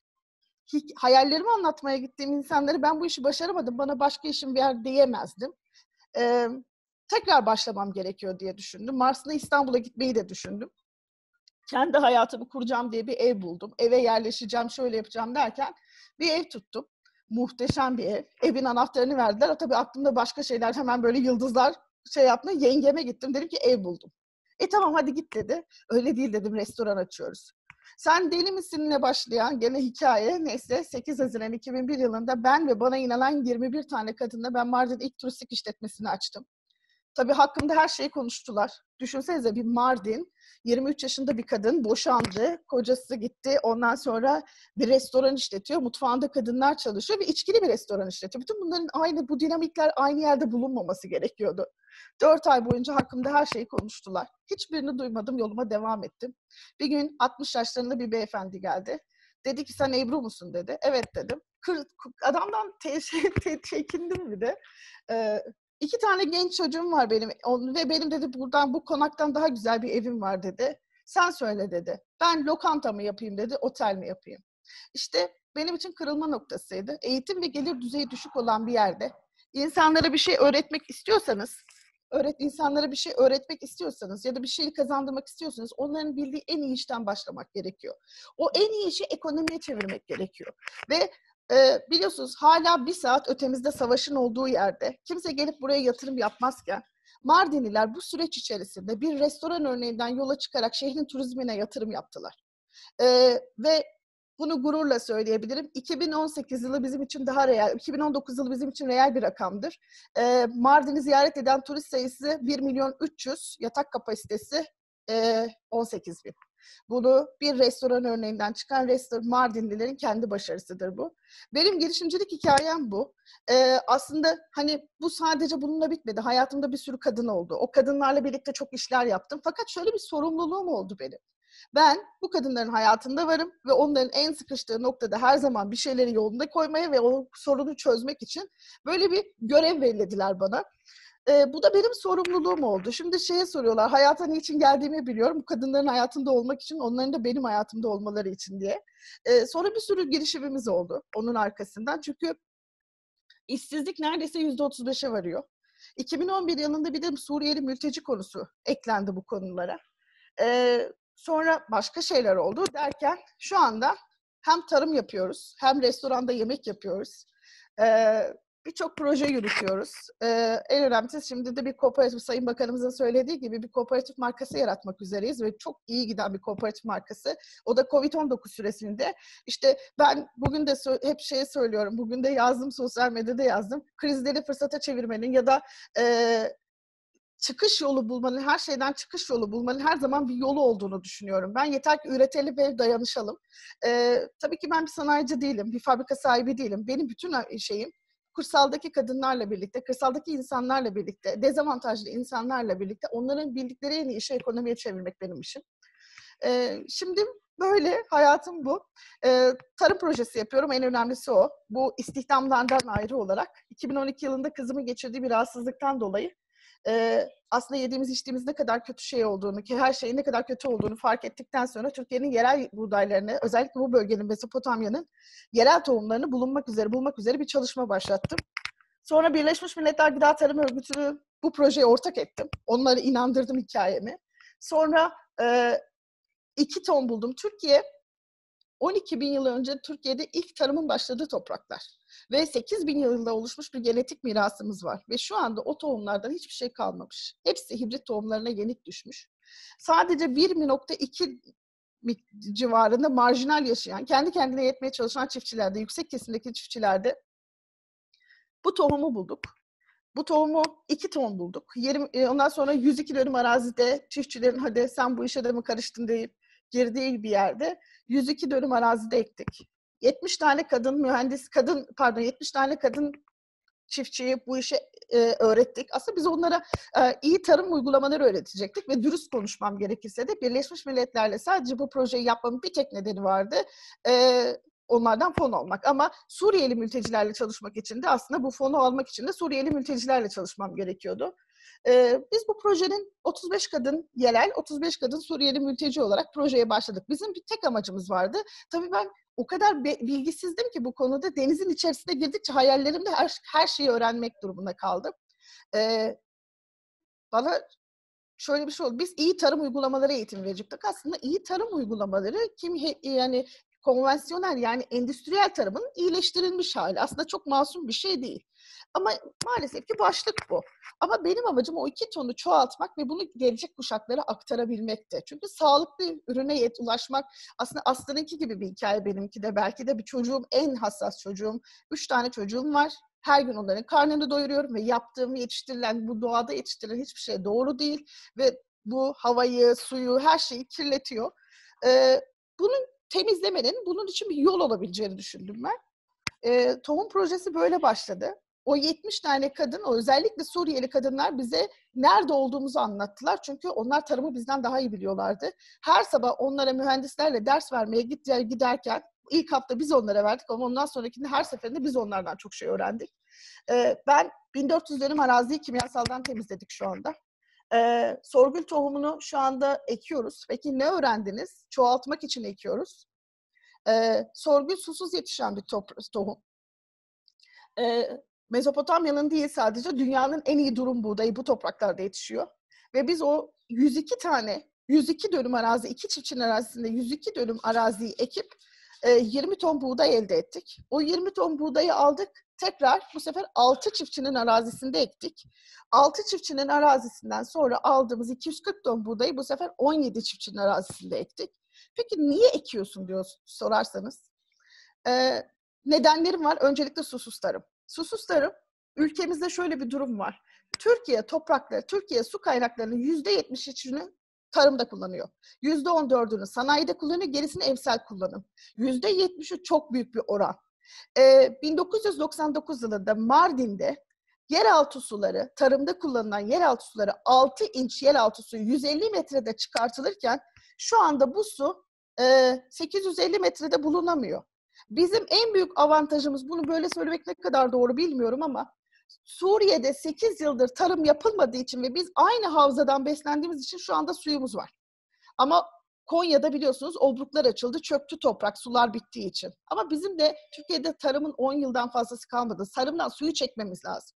hayallerimi anlatmaya gittiğim insanları ben bu işi başaramadım. Bana başka işim ver diyemezdim. Ee, tekrar başlamam gerekiyor diye düşündüm. Mars'la İstanbul'a gitmeyi de düşündüm. Kendi hayatımı kuracağım diye bir ev buldum. Eve yerleşeceğim, şöyle yapacağım derken bir ev tuttum. Muhteşem bir ev. Evin anahtarını verdiler. O tabii aklımda başka şeyler hemen böyle yıldızlar şey yapma. Yengeme gittim. Dedim ki ev buldum. E tamam hadi git dedi. Öyle değil dedim restoran açıyoruz. Sen deli misinle başlayan gene hikaye neyse sekiz Haziran iki bin bir yılında ben ve bana inanan yirmi bir tane kadınla ben Mardin ilk turistik işletmesini açtım. Tabii hakkımda her şeyi konuştular. Düşünsenize bir Mardin, yirmi üç yaşında bir kadın boşandı, kocası gitti, ondan sonra bir restoran işletiyor, mutfağında kadınlar çalışıyor ve içkili bir restoran işletiyor. Bütün bunların aynı, bu dinamikler aynı yerde bulunmaması gerekiyordu. Dört ay boyunca hakkımda her şeyi konuştular. Hiçbirini duymadım, yoluma devam ettim. Bir gün altmış yaşlarında bir beyefendi geldi. Dedi ki sen Ebru musun dedi. Evet dedim. Kır, adamdan te, te, çekindim bir de. Ee, İki tane genç çocuğum var benim ve benim dedi buradan bu konaktan daha güzel bir evim var dedi. Sen söyle dedi. Ben lokanta mı yapayım dedi, otel mi yapayım? İşte benim için kırılma noktasıydı. Eğitim ve gelir düzeyi düşük olan bir yerde insanlara bir şey öğretmek istiyorsanız, öğret insanlara bir şey öğretmek istiyorsanız ya da bir şey kazandırmak istiyorsanız onların bildiği en iyi işten başlamak gerekiyor. O en iyi işi ekonomiye çevirmek gerekiyor. Ve Ee, biliyorsunuz hala bir saat ötemizde savaşın olduğu yerde kimse gelip buraya yatırım yapmazken Mardinliler bu süreç içerisinde bir restoran örneğinden yola çıkarak şehrin turizmine yatırım yaptılar. Ee, ve bunu gururla söyleyebilirim. iki bin on sekiz yılı bizim için daha reel, iki bin on dokuz yılı bizim için reel bir rakamdır. Ee, Mardin'i ziyaret eden turist sayısı bir milyon üç yüz, yatak kapasitesi e, on sekiz bin. Bunu bir restoran örneğinden çıkan restoran, Mardinlilerin kendi başarısıdır bu. Benim girişimcilik hikayem bu. Ee, aslında hani bu sadece bununla bitmedi. Hayatımda bir sürü kadın oldu. O kadınlarla birlikte çok işler yaptım. Fakat şöyle bir sorumluluğum oldu benim. Ben bu kadınların hayatında varım ve onların en sıkıştığı noktada her zaman bir şeyleri yolunda koymaya ve o sorunu çözmek için böyle bir görev verildiler bana. Ee, bu da benim sorumluluğum oldu. Şimdi şeye soruyorlar, hayata niçin geldiğimi biliyorum. Bu kadınların hayatında olmak için, onların da benim hayatımda olmaları için diye. Ee, sonra bir sürü girişimimiz oldu onun arkasından. Çünkü işsizlik neredeyse yüzde otuz beşe varıyor. iki bin on bir yılında bir de Suriyeli mülteci konusu eklendi bu konulara. Ee, sonra başka şeyler oldu derken şu anda hem tarım yapıyoruz, hem restoranda yemek yapıyoruz. Ee, Birçok proje yürütüyoruz. Ee, en önemlisi şimdi de bir kooperatif, Sayın Bakanımızın söylediği gibi bir kooperatif markası yaratmak üzereyiz ve çok iyi giden bir kooperatif markası. O da kovid on dokuz süresinde. İşte ben bugün de hep şey söylüyorum, bugün de yazdım, sosyal medyada yazdım. Krizleri fırsata çevirmenin ya da e, çıkış yolu bulmanın, her şeyden çıkış yolu bulmanın her zaman bir yolu olduğunu düşünüyorum. Ben yeter ki üretelim ve dayanışalım. Ee, tabii ki ben bir sanayici değilim, bir fabrika sahibi değilim. Benim bütün şeyim kırsaldaki kadınlarla birlikte, kırsaldaki insanlarla birlikte, dezavantajlı insanlarla birlikte onların bildikleri en iyi işi ekonomiye çevirmek benim işim. Ee, şimdi böyle, hayatım bu. Ee, tarım projesi yapıyorum, en önemlisi o. Bu istihdamlardan ayrı olarak. iki bin on iki yılında kızımın geçirdiği bir rahatsızlıktan dolayı Ee, aslında yediğimiz içtiğimiz ne kadar kötü şey olduğunu, ki her şeyin ne kadar kötü olduğunu fark ettikten sonra Türkiye'nin yerel buğdaylarını, özellikle bu bölgenin, Mezopotamya'nın yerel tohumlarını bulunmak üzere, bulmak üzere bir çalışma başlattım. Sonra Birleşmiş Milletler Gıda Tarım Örgütü'nü bu projeye ortak ettim. Onları inandırdım hikayemi. Sonra e, iki ton buldum. Türkiye on iki bin yıl önce Türkiye'de ilk tarımın başladığı topraklar. Ve sekiz bin yılında oluşmuş bir genetik mirasımız var. Ve şu anda o tohumlardan hiçbir şey kalmamış. Hepsi hibrit tohumlarına yenik düşmüş. Sadece bir nokta iki civarında marjinal yaşayan, kendi kendine yetmeye çalışan çiftçilerde, yüksek kesimdeki çiftçilerde bu tohumu bulduk. Bu tohumu iki ton bulduk. yirmi, ondan sonra yüz iki dönüm arazide çiftçilerin hadi sen bu işe de mi karıştın deyip girdiği bir yerde yüz iki dönüm arazide ektik. yetmiş tane kadın mühendis, kadın pardon yetmiş tane kadın çiftçiye bu işi e, öğrettik. Aslında biz onlara e, iyi tarım uygulamaları öğretecektik ve dürüst konuşmam gerekirse de Birleşmiş Milletler'le sadece bu projeyi yapmamın bir tek nedeni vardı. E, onlardan fon almak. Ama Suriyeli mültecilerle çalışmak için de aslında bu fonu almak için de Suriyeli mültecilerle çalışmam gerekiyordu. Ee, biz bu projenin otuz beş kadın yerel, otuz beş kadın Suriyeli mülteci olarak projeye başladık. Bizim bir tek amacımız vardı. Tabii ben o kadar bilgisizdim ki bu konuda, denizin içerisine girdikçe hayallerimde her, her şeyi öğrenmek durumunda kaldım. Ee, bana şöyle bir şey oldu. Biz iyi tarım uygulamaları eğitimi verecektik. Aslında iyi tarım uygulamaları kim yani konvansiyonel yani endüstriyel tarımın iyileştirilmiş hali. Aslında çok masum bir şey değil. Ama maalesef ki başlık bu. Ama benim amacım o iki tonu çoğaltmak ve bunu gelecek kuşaklara aktarabilmekti. Çünkü sağlıklı ürüne yet ulaşmak aslında Aslı'nınki gibi bir hikaye benimki de. Belki de bir çocuğum, en hassas çocuğum. Üç tane çocuğum var. Her gün onların karnını doyuruyorum ve yaptığım, yetiştirilen, bu doğada yetiştirilen hiçbir şey doğru değil. Ve bu havayı, suyu, her şeyi kirletiyor. Ee, bunun temizlemenin bunun için bir yol olabileceğini düşündüm ben. Ee, tohum projesi böyle başladı. O yetmiş tane kadın, o özellikle Suriyeli kadınlar bize nerede olduğumuzu anlattılar. Çünkü onlar tarımı bizden daha iyi biliyorlardı. Her sabah onlara mühendislerle ders vermeye giderken ilk hafta biz onlara verdik ama ondan sonrakinde her seferinde biz onlardan çok şey öğrendik. Ee, ben bin dört yüz dönüm araziyi kimyasaldan temizledik şu anda. Ee, sorgül tohumunu şu anda ekiyoruz. Peki ne öğrendiniz? Çoğaltmak için ekiyoruz. Ee, sorgül susuz yetişen bir tohum. Ee, Mezopotamya'nın değil sadece dünyanın en iyi durum buğdayı bu topraklarda yetişiyor. Ve biz o yüz iki tane, yüz iki dönüm arazi, iki çiftçinin arazisinde yüz iki dönüm araziyi ekip e, yirmi ton buğday elde ettik. O yirmi ton buğdayı aldık. Tekrar bu sefer altı çiftçinin arazisinde ektik. altı çiftçinin arazisinden sonra aldığımız iki yüz kırk ton buğdayı bu sefer on yedi çiftçinin arazisinde ektik. Peki niye ekiyorsun diyor sorarsanız. Ee, nedenlerim var. Öncelikle susuz tarım. Susuz tarım, ülkemizde şöyle bir durum var. Türkiye toprakları, Türkiye su kaynaklarının yüzde yetmiş üçünü tarımda kullanıyor. yüzde on dördünü sanayide kullanıyor, gerisini emsal kullanım. yüzde yetmişi çok büyük bir oran. Ee, bin dokuz yüz doksan dokuz yılında Mardin'de yeraltı suları, tarımda kullanılan yeraltı suları altı inç yeraltı suyu yüz elli metrede çıkartılırken şu anda bu su e, sekiz yüz elli metrede bulunamıyor. Bizim en büyük avantajımız, bunu böyle söylemek ne kadar doğru bilmiyorum ama Suriye'de sekiz yıldır tarım yapılmadığı için ve biz aynı havzadan beslendiğimiz için şu anda suyumuz var. Ama Konya'da biliyorsunuz obruklar açıldı, çöktü toprak sular bittiği için. Ama bizim de Türkiye'de tarımın on yıldan fazlası kalmadı. Tarımdan suyu çekmemiz lazım.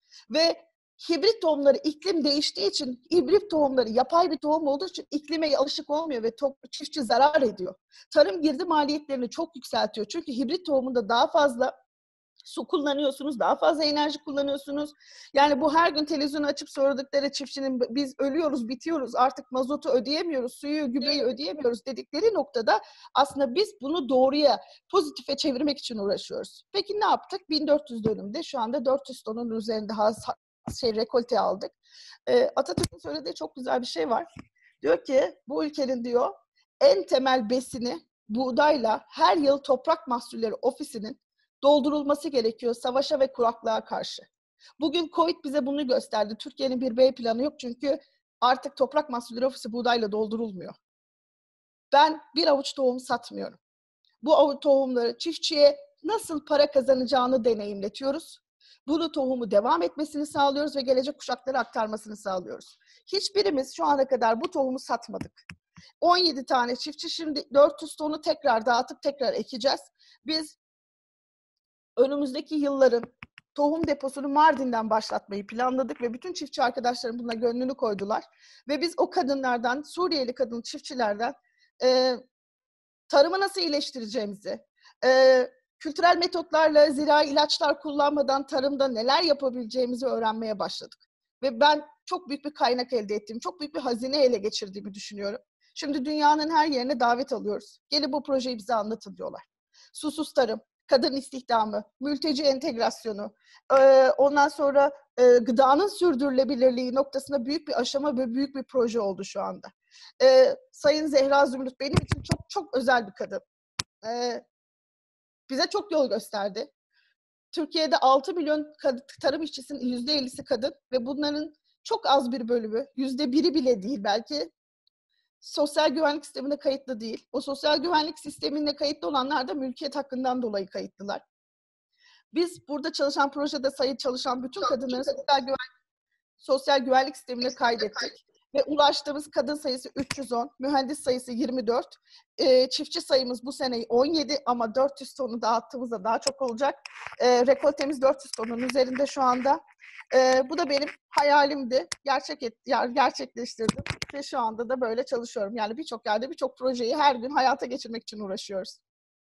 Ve hibrit tohumları iklim değiştiği için, hibrit tohumları yapay bir tohum olduğu için iklime alışık olmuyor ve top, çiftçi zarar ediyor. Tarım girdi maliyetlerini çok yükseltiyor. Çünkü hibrit tohumunda daha fazla su kullanıyorsunuz, daha fazla enerji kullanıyorsunuz. Yani bu her gün televizyonu açıp sordukları çiftçinin biz ölüyoruz, bitiyoruz, artık mazotu ödeyemiyoruz, suyu, gübreyi ödeyemiyoruz dedikleri noktada aslında biz bunu doğruya, pozitife çevirmek için uğraşıyoruz. Peki ne yaptık? bin dört yüz dönümde şu anda dört yüz tonun üzerinde şey rekolte aldık. Ee, Atatürk'ün söylediği çok güzel bir şey var. Diyor ki bu ülkenin diyor en temel besini buğdayla her yıl Toprak Mahsulleri Ofisi'nin doldurulması gerekiyor savaşa ve kuraklığa karşı. Bugün Covid bize bunu gösterdi. Türkiye'nin bir B planı yok çünkü artık Toprak Mahsulleri Ofisi buğdayla doldurulmuyor. Ben bir avuç tohum satmıyorum. Bu avuç tohumları çiftçiye nasıl para kazanacağını deneyimletiyoruz. Bunu tohumu devam etmesini sağlıyoruz ve gelecek kuşaklara aktarmasını sağlıyoruz. Hiçbirimiz şu ana kadar bu tohumu satmadık. on yedi tane çiftçi şimdi dört yüz tonu tekrar dağıtıp tekrar ekeceğiz. Biz önümüzdeki yılların tohum deposunu Mardin'den başlatmayı planladık ve bütün çiftçi arkadaşlarım buna gönlünü koydular. Ve biz o kadınlardan, Suriyeli kadın çiftçilerden e, tarımı nasıl iyileştireceğimizi, e, kültürel metotlarla zirai ilaçlar kullanmadan tarımda neler yapabileceğimizi öğrenmeye başladık. Ve ben çok büyük bir kaynak elde ettiğim, çok büyük bir hazine ele geçirdiğimi düşünüyorum. Şimdi dünyanın her yerine davet alıyoruz. Gelin bu projeyi bize anlatın diyorlar. Susuz tarım, kadın istihdamı, mülteci entegrasyonu, ondan sonra gıdanın sürdürülebilirliği noktasında büyük bir aşama ve büyük bir proje oldu şu anda. Sayın Zehra Zümrüt benim için çok çok özel bir kadın. Bize çok yol gösterdi. Türkiye'de altı milyon tarım işçisinin yüzde ellisi kadın ve bunların çok az bir bölümü, yüzde biri bile değil belki, sosyal güvenlik sistemine kayıtlı değil. O sosyal güvenlik sistemine kayıtlı olanlar da mülkiyet hakkından dolayı kayıtlılar. Biz burada çalışan, projede sayı çalışan bütün kadınların sosyal güvenlik, sosyal güvenlik sistemine kaydettik. Ve ulaştığımız kadın sayısı üç yüz on, mühendis sayısı yirmi dört, e, çiftçi sayımız bu sene on yedi ama dört yüz tonu dağıttığımızda daha çok olacak. E, rekoltemiz dört yüz tonun üzerinde şu anda. E, bu da benim hayalimdi. Gerçek et, gerçekleştirdim ve şu anda da böyle çalışıyorum. Yani birçok yerde birçok projeyi her gün hayata geçirmek için uğraşıyoruz.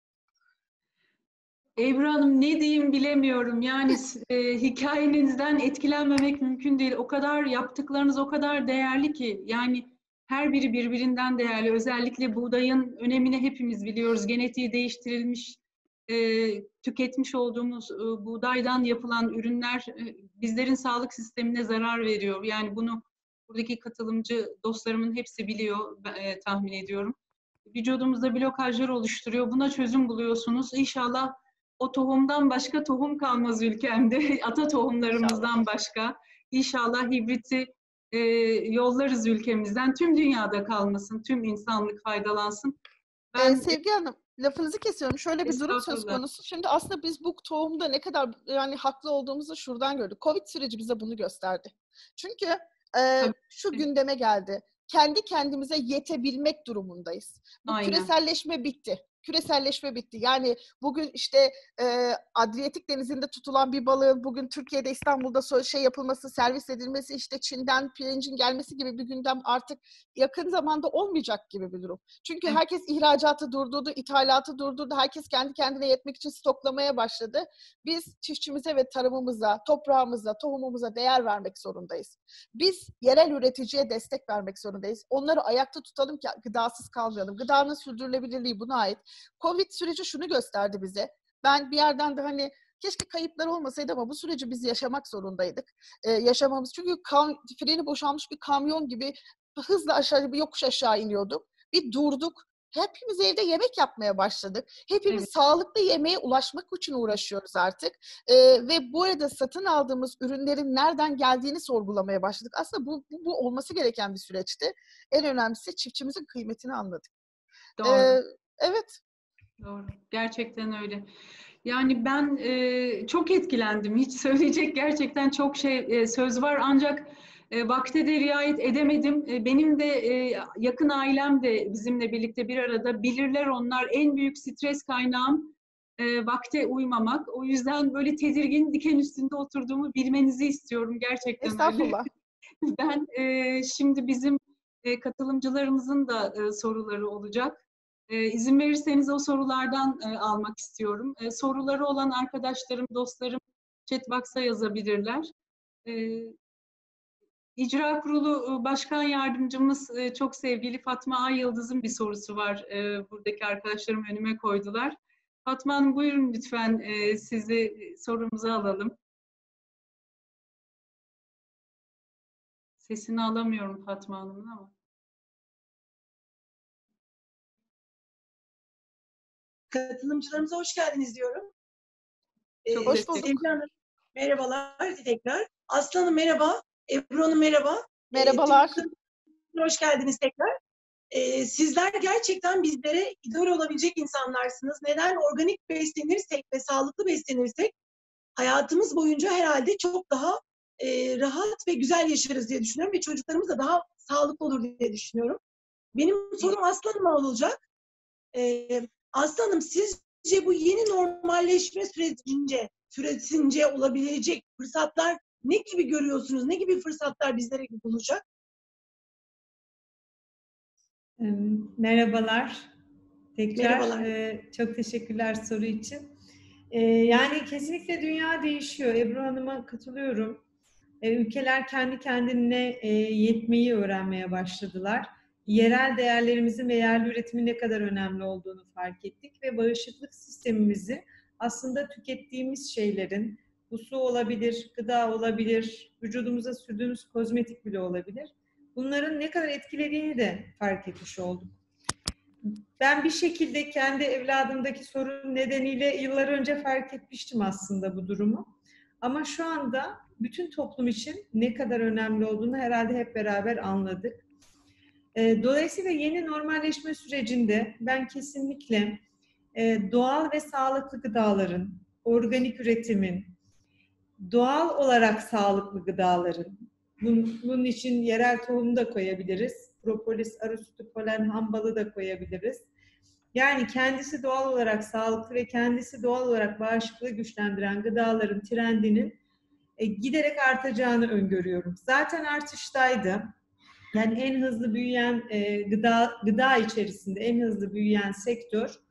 Ebru Hanım, ne diyeyim bilemiyorum. Yani e, hikayenizden etkilenmemek mümkün değil. O kadar yaptıklarınız o kadar değerli ki. Yani her biri birbirinden değerli. Özellikle buğdayın önemini hepimiz biliyoruz. Genetiği değiştirilmiş, e, tüketmiş olduğumuz e, buğdaydan yapılan ürünler e, bizlerin sağlık sistemine zarar veriyor. Yani bunu buradaki katılımcı dostlarımın hepsi biliyor, e, tahmin ediyorum. Vücudumuzda blokajlar oluşturuyor. Buna çözüm buluyorsunuz. İnşallah o tohumdan başka tohum kalmaz ülkemde. Ata tohumlarımızdan İnşallah. başka. İnşallah hibriti e, yollarız ülkemizden. Tüm dünyada kalmasın. Tüm insanlık faydalansın. Ee, Ben Sevgi Hanım, lafınızı kesiyorum. Şöyle bir durum söz estağfurullah. konusu. Şimdi aslında biz bu tohumda ne kadar yani haklı olduğumuzu şuradan gördük. Covid süreci bize bunu gösterdi. Çünkü e, Tabii. şu gündeme geldi. Kendi kendimize yetebilmek durumundayız. Bu Aynen. küreselleşme bitti. Küreselleşme bitti. Yani bugün işte e, Adriyatik Denizi'nde tutulan bir balığın bugün Türkiye'de, İstanbul'da so- şey yapılması, servis edilmesi, işte Çin'den pirincin gelmesi gibi bir gündem artık yakın zamanda olmayacak gibi bir durum. Çünkü Evet. herkes ihracatı durdurdu, ithalatı durdurdu. Herkes kendi kendine yetmek için stoklamaya başladı. Biz çiftçimize ve tarımımıza, toprağımıza, tohumumuza değer vermek zorundayız. Biz yerel üreticiye destek vermek zorundayız. Onları ayakta tutalım ki gıdasız kalmayalım. Gıdanın sürdürülebilirliği buna ait. Covid süreci şunu gösterdi bize. Ben bir yerden de hani keşke kayıplar olmasaydı ama bu süreci biz yaşamak zorundaydık. Ee, yaşamamız çünkü kam, freni boşalmış bir kamyon gibi hızla aşağı, bir yokuş aşağı iniyorduk. Bir durduk. Hepimiz evde yemek yapmaya başladık. Hepimiz Evet. sağlıklı yemeğe ulaşmak için uğraşıyoruz artık. Ee, ve bu arada satın aldığımız ürünlerin nereden geldiğini sorgulamaya başladık. Aslında bu, bu, bu olması gereken bir süreçti. En önemlisi çiftçimizin kıymetini anladık. Doğru. Ee, evet. Doğru. Gerçekten öyle. Yani ben e, çok etkilendim. Hiç söyleyecek gerçekten çok şey e, söz var ancak e, vakte de riayet edemedim. E, benim de e, yakın ailem de bizimle birlikte bir arada bilirler onlar. En büyük stres kaynağım e, vakte uymamak. O yüzden böyle tedirgin diken üstünde oturduğumu bilmenizi istiyorum. Gerçekten öyle. Estağfurullah. Ben e, şimdi bizim e, katılımcılarımızın da e, soruları olacak. E, izin verirseniz o sorulardan e, almak istiyorum. E, soruları olan arkadaşlarım, dostlarım chatbox'a yazabilirler. E, İcra Kurulu Başkan Yardımcımız e, çok sevgili Fatma Ay Yıldız'ın bir sorusu var. E, buradaki arkadaşlarım önüme koydular. Fatma Hanım buyurun lütfen e, sizi sorumuza alalım. Sesini alamıyorum Fatma Hanım'ın ama. Katılımcılarımıza hoş geldiniz diyorum. Çok Ee, Hoş bulduk. Sevgi Hanım, merhabalar tekrar. Aslı Hanım merhaba. Ebru Hanım merhaba. Merhabalar. Ee, hoş geldiniz tekrar. Ee, sizler gerçekten bizlere idol olabilecek insanlarsınız. Neden? Organik beslenirsek ve sağlıklı beslenirsek hayatımız boyunca herhalde çok daha e, rahat ve güzel yaşarız diye düşünüyorum ve çocuklarımız da daha sağlıklı olur diye düşünüyorum. Benim sorum Aslı Hanım'a olacak. Ee, Aslı Hanım, sizce bu yeni normalleşme sürecince, süresince olabilecek fırsatlar ne gibi görüyorsunuz? Ne gibi fırsatlar bizlere bulacak? Merhabalar. Tekrar Merhabalar. e, çok teşekkürler soru için. E, yani kesinlikle dünya değişiyor. Ebru Hanım'a katılıyorum. E, ülkeler kendi kendine e, yetmeyi öğrenmeye başladılar. Yerel değerlerimizin ve yerli üretimin ne kadar önemli olduğunu fark ettik ve bağışıklık sistemimizi aslında tükettiğimiz şeylerin, bu su olabilir, gıda olabilir, vücudumuza sürdüğümüz kozmetik bile olabilir. Bunların ne kadar etkilediğini de fark etmiş olduk. Ben bir şekilde kendi evladımdaki sorun nedeniyle yıllar önce fark etmiştim aslında bu durumu. Ama şu anda bütün toplum için ne kadar önemli olduğunu herhalde hep beraber anladık. Dolayısıyla yeni normalleşme sürecinde ben kesinlikle doğal ve sağlıklı gıdaların, organik üretimin, doğal olarak sağlıklı gıdaların, bunun için yerel tohum da koyabiliriz. Propolis, arı sütü, polen, ham balı da koyabiliriz. Yani kendisi doğal olarak sağlıklı ve kendisi doğal olarak bağışıklığı güçlendiren gıdaların trendinin e, giderek artacağını öngörüyorum. Zaten artıştaydı. Yani en hızlı büyüyen e, gıda gıda içerisinde en hızlı büyüyen sektör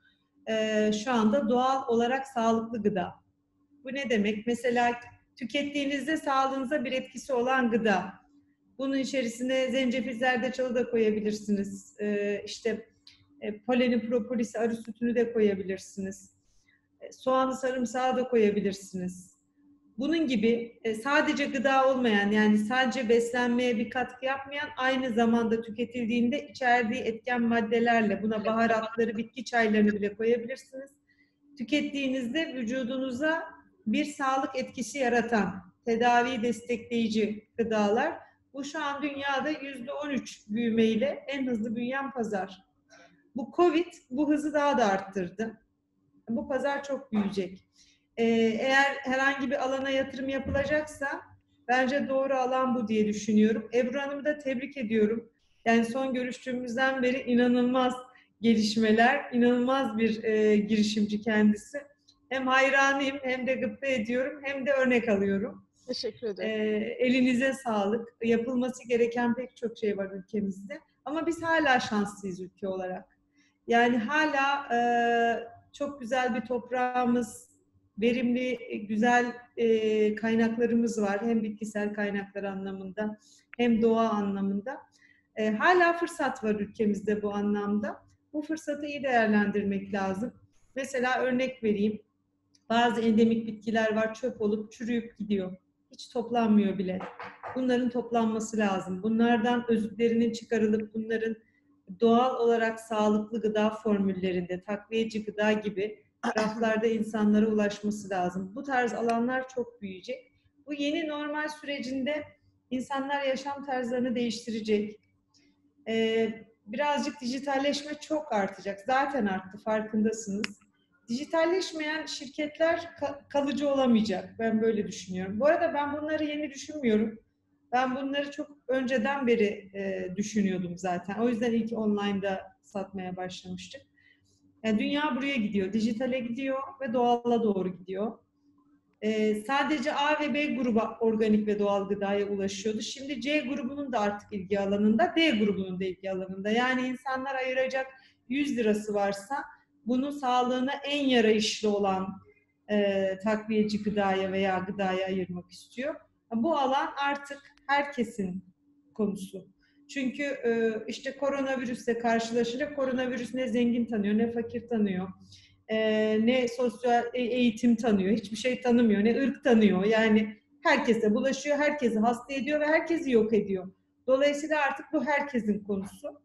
e, şu anda doğal olarak sağlıklı gıda. Bu ne demek? Mesela tükettiğinizde sağlığınıza bir etkisi olan gıda. Bunun içerisine zencefil, zerdeçalı da koyabilirsiniz. E, işte e, poleni, propolisi, arı sütünü de koyabilirsiniz. E, soğanı, sarımsağı da koyabilirsiniz. Bunun gibi e, sadece gıda olmayan, yani sadece beslenmeye bir katkı yapmayan, aynı zamanda tüketildiğinde içerdiği etken maddelerle, buna baharatları, bitki çaylarını bile koyabilirsiniz. Tükettiğinizde vücudunuza bir sağlık etkisi yaratan, tedaviyi destekleyici gıdalar. Bu şu an dünyada yüzde on üç büyümeyle en hızlı büyüyen pazar. Bu Covid bu hızı daha da arttırdı. Bu pazar çok büyüyecek. Ee, eğer herhangi bir alana yatırım yapılacaksa bence doğru alan bu diye düşünüyorum. Ebru Hanım'ı da tebrik ediyorum. Yani son görüştüğümüzden beri inanılmaz gelişmeler, inanılmaz bir e, girişimci kendisi. Hem hayranıyım, hem de gıpta ediyorum, hem de örnek alıyorum. Teşekkür ederim. Ee, elinize sağlık. Yapılması gereken pek çok şey var ülkemizde. Ama biz hala şanslıyız ülke olarak. Yani hala e, çok güzel bir toprağımız, verimli, güzel e, kaynaklarımız var. Hem bitkisel kaynaklar anlamında, hem doğa anlamında. E, hala fırsat var ülkemizde bu anlamda. Bu fırsatı iyi değerlendirmek lazım. Mesela örnek vereyim. Bazı endemik bitkiler var, çöp olup çürüyüp gidiyor. Hiç toplanmıyor bile. Bunların toplanması lazım. Bunlardan özütlerinin çıkarılıp bunların doğal olarak sağlıklı gıda formüllerinde, takviyeci gıda gibi raflarda insanlara ulaşması lazım. Bu tarz alanlar çok büyüyecek. Bu yeni normal sürecinde insanlar yaşam tarzlarını değiştirecek. Ee, birazcık dijitalleşme çok artacak. Zaten arttı, farkındasınız. Dijitalleşmeyen şirketler kalıcı olamayacak. Ben böyle düşünüyorum. Bu arada ben bunları yeni düşünmüyorum. Ben bunları çok önceden beri e, düşünüyordum zaten. O yüzden ilk online'da satmaya başlamıştık. Yani dünya buraya gidiyor, dijitale gidiyor ve doğala doğru gidiyor. E, sadece A ve B grubu organik ve doğal gıdaya ulaşıyordu. Şimdi C grubunun da artık ilgi alanında, D grubunun da ilgi alanında. Yani insanlar ayıracak yüz lirası varsa bunu sağlığına en yarayışlı olan e, takviyeci gıdaya veya gıdaya ayırmak istiyor. Bu alan artık herkesin konusu. Çünkü e, işte koronavirüsle karşılaşınca koronavirüs ne zengin tanıyor, ne fakir tanıyor, e, ne sosyal eğitim tanıyor, hiçbir şey tanımıyor, ne ırk tanıyor. Yani herkese bulaşıyor, herkesi hasta ediyor ve herkesi yok ediyor. Dolayısıyla artık bu herkesin konusu.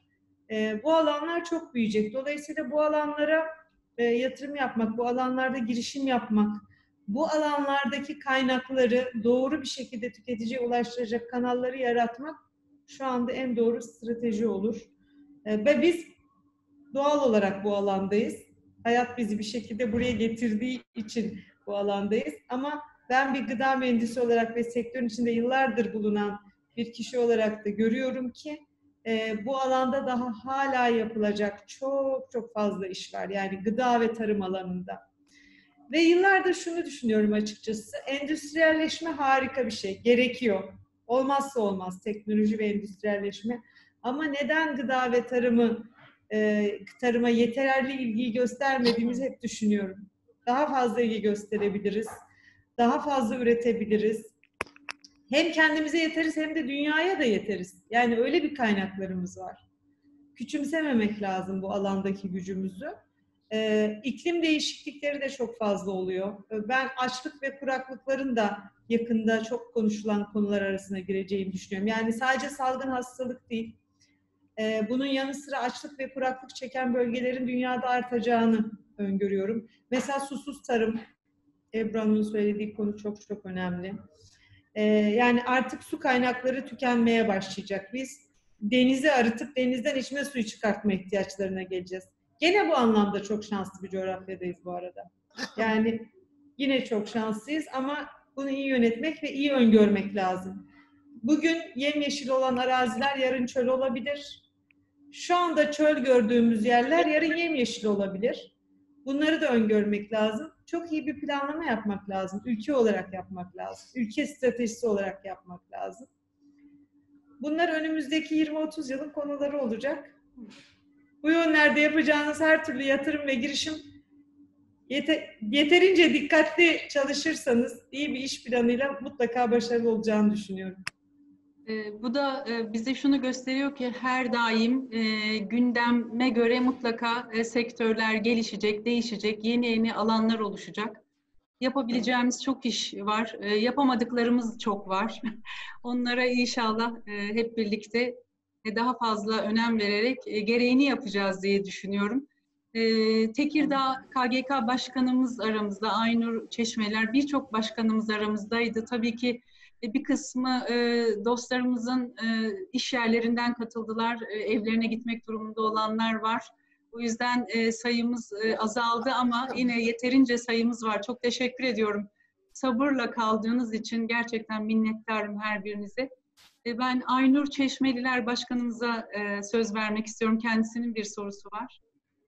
E, bu alanlar çok büyüyecek. Dolayısıyla bu alanlara e, yatırım yapmak, bu alanlarda girişim yapmak, bu alanlardaki kaynakları doğru bir şekilde tüketiciye ulaştıracak kanalları yaratmak şu anda en doğru strateji olur. E, ve biz doğal olarak bu alandayız. Hayat bizi bir şekilde buraya getirdiği için bu alandayız. Ama ben bir gıda mühendisi olarak ve sektörün içinde yıllardır bulunan bir kişi olarak da görüyorum ki e, bu alanda daha hala yapılacak çok çok fazla iş var. Yani gıda ve tarım alanında. Ve yıllardır şunu düşünüyorum açıkçası. Endüstriyelleşme harika bir şey. Gerekiyor. Olmazsa olmaz teknoloji ve endüstriyelleşme. Ama neden gıda ve tarımı e, tarıma yeterli ilgiyi göstermediğimizi hep düşünüyorum. Daha fazla ilgi gösterebiliriz. Daha fazla üretebiliriz. Hem kendimize yeteriz hem de dünyaya da yeteriz. Yani öyle bir kaynaklarımız var. Küçümsememek lazım bu alandaki gücümüzü. Ee, iklim değişiklikleri de çok fazla oluyor. Ben açlık ve kuraklıkların da yakında çok konuşulan konular arasına gireceğini düşünüyorum. Yani sadece salgın hastalık değil. Ee, bunun yanı sıra açlık ve kuraklık çeken bölgelerin dünyada artacağını öngörüyorum. Mesela susuz tarım, Ebru Hanım'ın söylediği konu çok çok önemli. Ee, yani artık su kaynakları tükenmeye başlayacak. Biz denizi arıtıp denizden içme suyu çıkartma ihtiyaçlarına geleceğiz. Gene bu anlamda çok şanslı bir coğrafyadayız bu arada. Yani yine çok şanslıyız ama bunu iyi yönetmek ve iyi öngörmek lazım. Bugün yemyeşil olan araziler yarın çöl olabilir. Şu anda çöl gördüğümüz yerler yarın yemyeşil olabilir. Bunları da öngörmek lazım. Çok iyi bir planlama yapmak lazım. Ülke olarak yapmak lazım. Ülke stratejisi olarak yapmak lazım. Bunlar önümüzdeki yirmi otuz yılın konuları olacak. Bu yönlerde yapacağınız her türlü yatırım ve girişim Yeter, yeterince dikkatli çalışırsanız iyi bir iş planıyla mutlaka başarılı olacağını düşünüyorum. E, bu da e, bize şunu gösteriyor ki her daim e, gündeme göre mutlaka e, sektörler gelişecek, değişecek, yeni yeni alanlar oluşacak. Yapabileceğimiz çok iş var, e, yapamadıklarımız çok var. Onlara inşallah e, hep birlikte e, daha fazla önem vererek e, gereğini yapacağız diye düşünüyorum. Ee, Tekirdağ K G K Başkanımız aramızda, Aynur Çeşmeler, birçok başkanımız aramızdaydı. Tabii ki bir kısmı e, dostlarımızın e, iş yerlerinden katıldılar, e, evlerine gitmek durumunda olanlar var. O yüzden e, sayımız e, azaldı ama yine yeterince sayımız var. Çok teşekkür ediyorum. Sabırla kaldığınız için gerçekten minnettarım her birinize. E, ben Aynur Çeşmeliler Başkanımıza e, söz vermek istiyorum. Kendisinin bir sorusu var.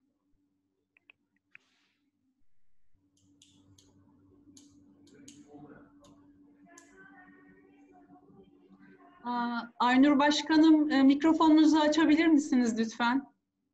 Aynur Başkanım, mikrofonunuzu açabilir misiniz lütfen?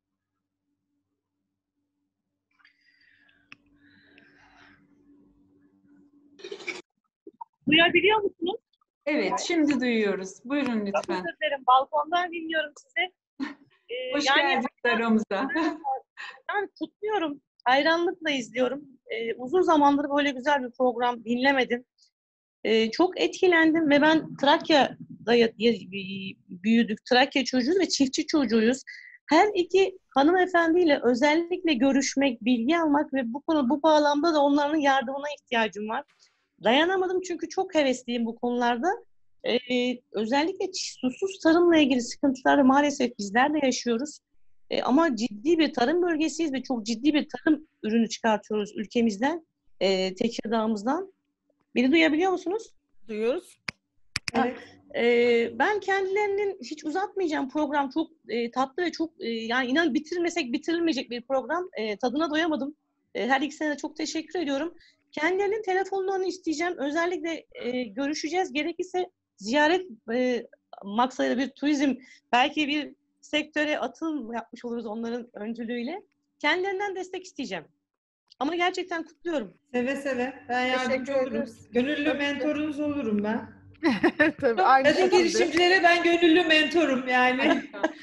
Duyabiliyor musunuz? Evet, şimdi duyuyoruz. Buyurun lütfen. Çok özür dilerim. Balkondan dinliyorum sizi. Ee, Hoş yani, geldiniz aramıza. Ben kutluyorum. Hayranlıkla izliyorum. Ee, uzun zamandır böyle güzel bir program dinlemedim. Ee, çok etkilendim ve ben Trakya'da büyüdük. Trakya çocuğuyuz ve çiftçi çocuğuyuz. Her iki hanımefendiyle özellikle görüşmek, bilgi almak ve bu konu bu bağlamda da onların yardımına ihtiyacım var. Dayanamadım çünkü çok hevesliyim bu konularda. Ee, özellikle susuz tarımla ilgili sıkıntıları maalesef bizler de yaşıyoruz. Ee, ama ciddi bir tarım bölgesiyiz ve çok ciddi bir tarım ürünü çıkartıyoruz ülkemizden, e, Tekirdağ'ımızdan. Beni duyabiliyor musunuz? Duyuyoruz. Evet. Ha, e, ben kendilerinin hiç uzatmayacağım program çok e, tatlı ve çok e, yani inan bitirmesek bitirilmeyecek bir program. E, tadına doyamadım. E, her ikisine de çok teşekkür ediyorum. Kendilerinin telefonlarını isteyeceğim. Özellikle e, görüşeceğiz. Gerekirse ziyaret e, maksadıyla bir turizm, belki bir sektöre atılım yapmış oluruz onların öncülüğüyle. Kendilerinden destek isteyeceğim. Ama gerçekten kutluyorum. Seve seve. Ben yardımcı olurum. Gönüllü Tabii mentorunuz olurum ben. Tabii, aynı Kadın girişimcilere ben gönüllü mentorum yani.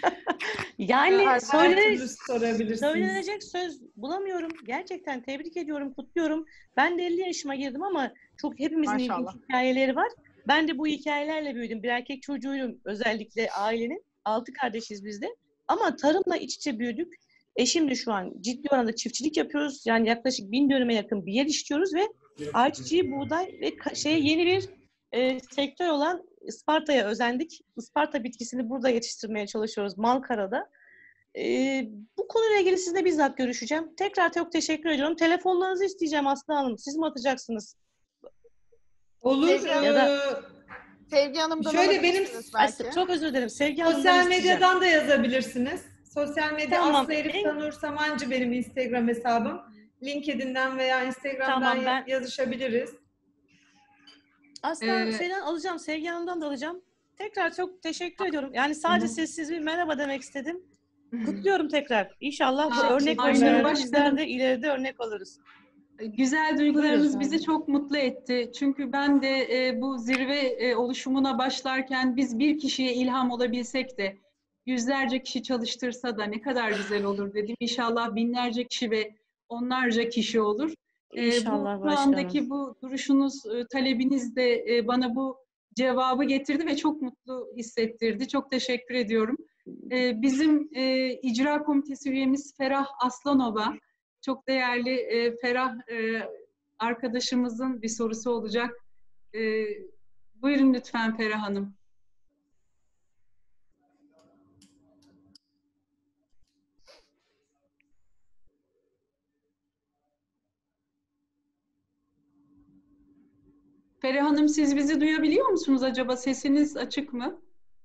Yani her, söyle, her söylenecek söz bulamıyorum. Gerçekten tebrik ediyorum, kutluyorum. Ben de elli yaşıma girdim ama çok hepimizin ilginç hikayeleri var. Ben de bu hikayelerle büyüdüm. Bir erkek çocuğuyum özellikle ailenin. Altı kardeşiz biz de. Ama tarımla iç içe büyüdük. Eşim de şu an ciddi oranda çiftçilik yapıyoruz. Yani yaklaşık bin dönüme yakın bir yer işliyoruz ve ayçiçeği, buğday ve şeye yeni bir e, sektör olan Isparta'ya özendik. Isparta bitkisini burada yetiştirmeye çalışıyoruz Malkara'da. E, bu konuyla ilgili sizinle bizzat görüşeceğim. Tekrar çok teşekkür ediyorum. Telefonlarınızı isteyeceğim Aslı Hanım. Siz mi atacaksınız? Olur. Sevgi, ya da Sevgi Hanım'dan şöyle benim belki. Çok özür dilerim. Sevgi Hanım'dan sosyal medyadan da yazabilirsiniz. Sosyal medya tamam. Aslı Elif Tanur Samancı benim Instagram hesabım. LinkedIn'den veya Instagram'dan tamam, ben... yazışabiliriz. Aslında ee... şeyden alacağım, Sevgi Hanım'dan da alacağım. Tekrar çok teşekkür ediyorum. Yani sadece Hı-hı. sessiz bir merhaba demek istedim. Hı-hı. Kutluyorum tekrar. İnşallah bu ha, örnek başlarına bizler de ileride örnek oluruz. Güzel duygularınız bizi çok mutlu etti. Çünkü ben de e, bu zirve e, oluşumuna başlarken biz bir kişiye ilham olabilsek de yüzlerce kişi çalıştırsa da ne kadar güzel olur dedim. İnşallah binlerce kişi ve onlarca kişi olur. İnşallah e, bu, bu andaki bu duruşunuz, e, talebiniz de e, bana bu cevabı getirdi ve çok mutlu hissettirdi. Çok teşekkür ediyorum. E, bizim e, icra komitesi üyemiz Ferah Aslanova, çok değerli e, Ferah e, arkadaşımızın bir sorusu olacak. E, buyurun lütfen Ferah Hanım. Ferah Hanım, siz bizi duyabiliyor musunuz acaba? Sesiniz açık mı?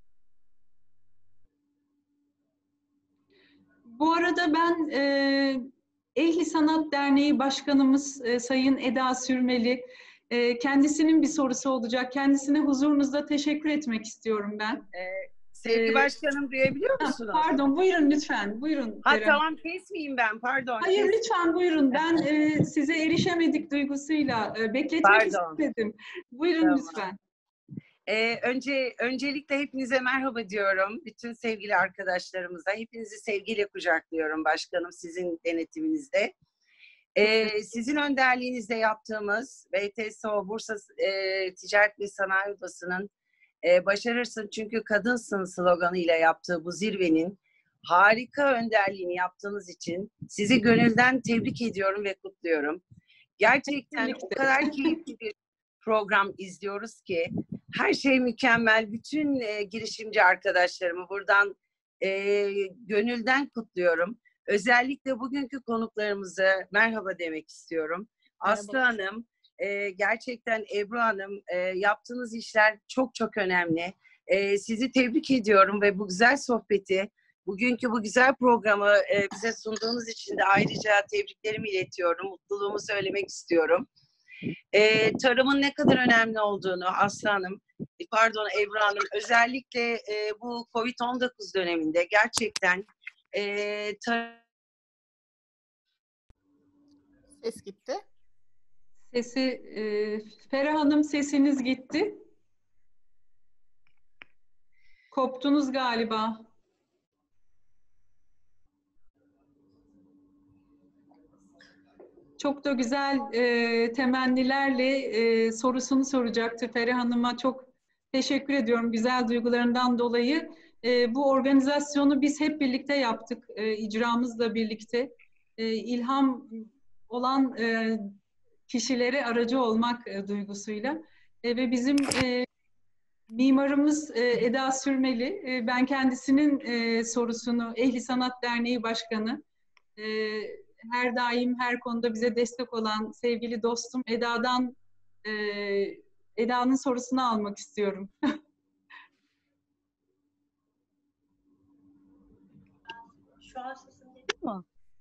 Bu arada ben e, Ehli Sanat Derneği Başkanımız e, Sayın Eda Sürmeli, e, kendisinin bir sorusu olacak. Kendisine huzurunuzda teşekkür etmek istiyorum ben. E, Sevgili Ee, başkanım duyabiliyor ha, musunuz? Pardon, buyurun lütfen. Buyurun. Ha Ceren. tamam kesmeyeyim ben pardon. Hayır kes- lütfen buyurun. Ben e, size erişemedik duygusuyla e, bekletmek Pardon. istedim. Buyurun Tamam. lütfen. Ee, önce öncelikle hepinize merhaba diyorum. Bütün sevgili arkadaşlarımıza hepinizi sevgiyle kucaklıyorum başkanım sizin denetiminizde. Ee, sizin önderliğinizde yaptığımız B T S O Bursa e, Ticaret ve Sanayi Odası'nın e, başarırsın çünkü kadınsın sloganıyla yaptığı bu zirvenin harika önderliğini yaptığınız için sizi gönülden tebrik ediyorum ve kutluyorum. Gerçekten o kadar keyifli bir program izliyoruz ki her şey mükemmel. Bütün e, girişimci arkadaşlarımı buradan e, gönülden kutluyorum. Özellikle bugünkü konuklarımıza merhaba demek istiyorum. Merhaba. Aslı Hanım, e, gerçekten Ebru Hanım e, yaptığınız işler çok çok önemli. E, sizi tebrik ediyorum ve bu güzel sohbeti, bugünkü bu güzel programı e, bize sunduğunuz için de ayrıca tebriklerimi iletiyorum, mutluluğumu söylemek istiyorum. E, tarımın ne kadar önemli olduğunu Aslı Hanım, pardon Ebru Hanım, özellikle e, bu kovid on dokuz döneminde gerçekten e, tar- Ses gitti. Sesi, e, Ferah Hanım sesiniz gitti. Koptunuz galiba. Çok da güzel e, temennilerle e, sorusunu soracaktı Ferah Hanım'a. Çok teşekkür ediyorum güzel duygularından dolayı. E, bu organizasyonu biz hep birlikte yaptık, e, icramızla birlikte. E, ilham olan e, kişilere aracı olmak e, duygusuyla. E, ve bizim e, mimarımız e, Eda Sürmeli. E, ben kendisinin e, sorusunu, Ehli Sanat Derneği Başkanı, e, her daim her konuda bize destek olan sevgili dostum Eda'dan e, Eda'nın sorusunu almak istiyorum. Şu an sesim geliyor mu?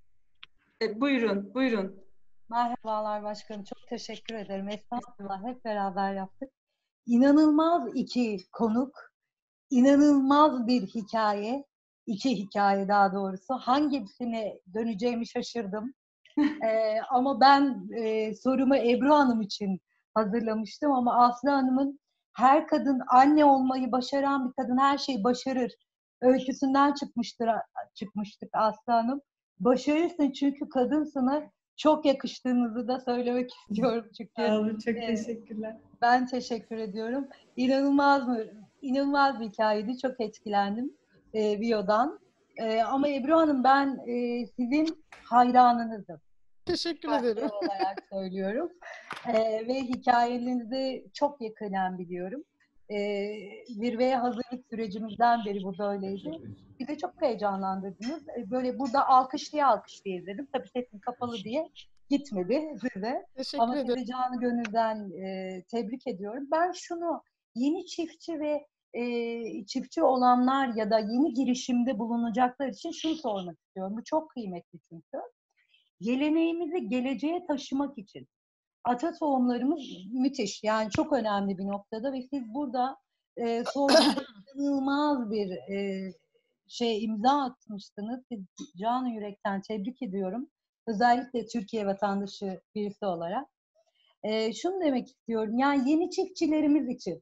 E, buyurun, buyurun. Merhabalar başkanım. Çok teşekkür ederim. Estağfurullah. Hep beraber yaptık. İnanılmaz iki konuk, inanılmaz bir hikaye, iki hikaye daha doğrusu. Hangisine döneceğimi şaşırdım. ee, ama ben e, sorumu Ebru Hanım için hazırlamıştım ama Aslı Hanım'ın her kadın anne olmayı başaran bir kadın her şeyi başarır öyküsünden çıkmıştır, çıkmıştık Aslı Hanım. Başarırsın çünkü kadınsına çok yakıştığınızı da söylemek istiyorum çünkü. Sağ olun, çok e, teşekkürler. Ben teşekkür ediyorum. İnanılmaz mı? İnanılmaz bir hikayeydi. Çok etkilendim e, Biyo'dan. E, ama Ebru Hanım ben e, sizin hayranınızım. Teşekkür Farklı ederim. olarak söylüyorum. E, ve hikayenizi çok yakından biliyorum. E, zirveye hazırlık sürecimizden beri bu böyleydi. Bizi çok heyecanlandırdınız. E, böyle burada alkışlıya alkışlıya izledim. Tabii sesim kapalı diye gitmedi size. Teşekkür Ama ederim. sizi canı gönülden e, tebrik ediyorum. Ben şunu yeni çiftçi ve e, çiftçi olanlar ya da yeni girişimde bulunacaklar için şunu sormak istiyorum. Bu çok kıymetli çünkü. Geleneğimizi geleceğe taşımak için ata tohumlarımız müthiş. Yani çok önemli bir noktada ve siz burada e, sorduğunuz inanılmaz bir e, şey imza atmışsınız. Siz canı yürekten tebrik ediyorum. Özellikle Türkiye vatandaşı birisi olarak. E, şunu demek istiyorum. Yani yeni çiftçilerimiz için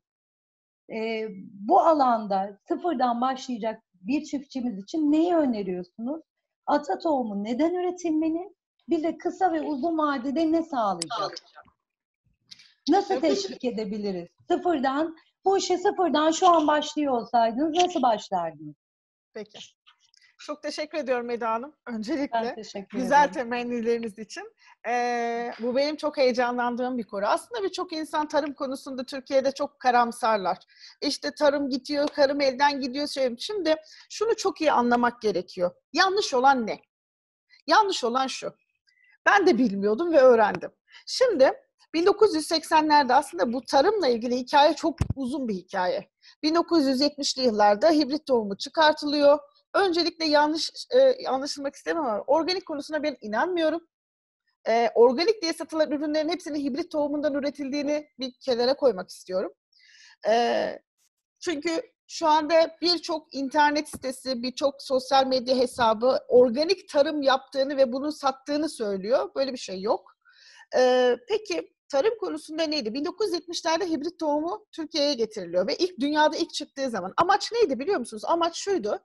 e, bu alanda sıfırdan başlayacak bir çiftçimiz için neyi öneriyorsunuz? Ata tohumu neden üretilmeli? Bize kısa ve uzun vadede ne sağlayacak? Nasıl teşvik edebiliriz? Sıfırdan, bu işe sıfırdan şu an başlıyor olsaydınız nasıl başlardınız? Peki. Çok teşekkür ediyorum Eda Hanım. Öncelikle Ben teşekkür güzel ederim. temennileriniz için. Ee, bu benim çok heyecanlandığım bir konu. Aslında birçok insan tarım konusunda Türkiye'de çok karamsarlar. İşte tarım gidiyor, tarım elden gidiyor. Şimdi şunu çok iyi anlamak gerekiyor. Yanlış olan ne? Yanlış olan şu. Ben de bilmiyordum ve öğrendim. Şimdi bin dokuz yüz seksenlerde aslında bu tarımla ilgili hikaye çok uzun bir hikaye. bin dokuz yüz yetmişli yıllarda hibrit tohumu çıkartılıyor. Öncelikle yanlış e, anlaşılmak istemem ama organik konusuna ben inanmıyorum. E, organik diye satılan ürünlerin hepsinin hibrit tohumundan üretildiğini bir kenara koymak istiyorum. E, çünkü şu anda birçok internet sitesi, birçok sosyal medya hesabı organik tarım yaptığını ve bunu sattığını söylüyor. Böyle bir şey yok. Ee, peki tarım konusunda neydi? bin dokuz yüz yetmişlerde hibrit tohumu Türkiye'ye getiriliyor ve ilk dünyada ilk çıktığı zaman amaç neydi biliyor musunuz? Amaç şuydu.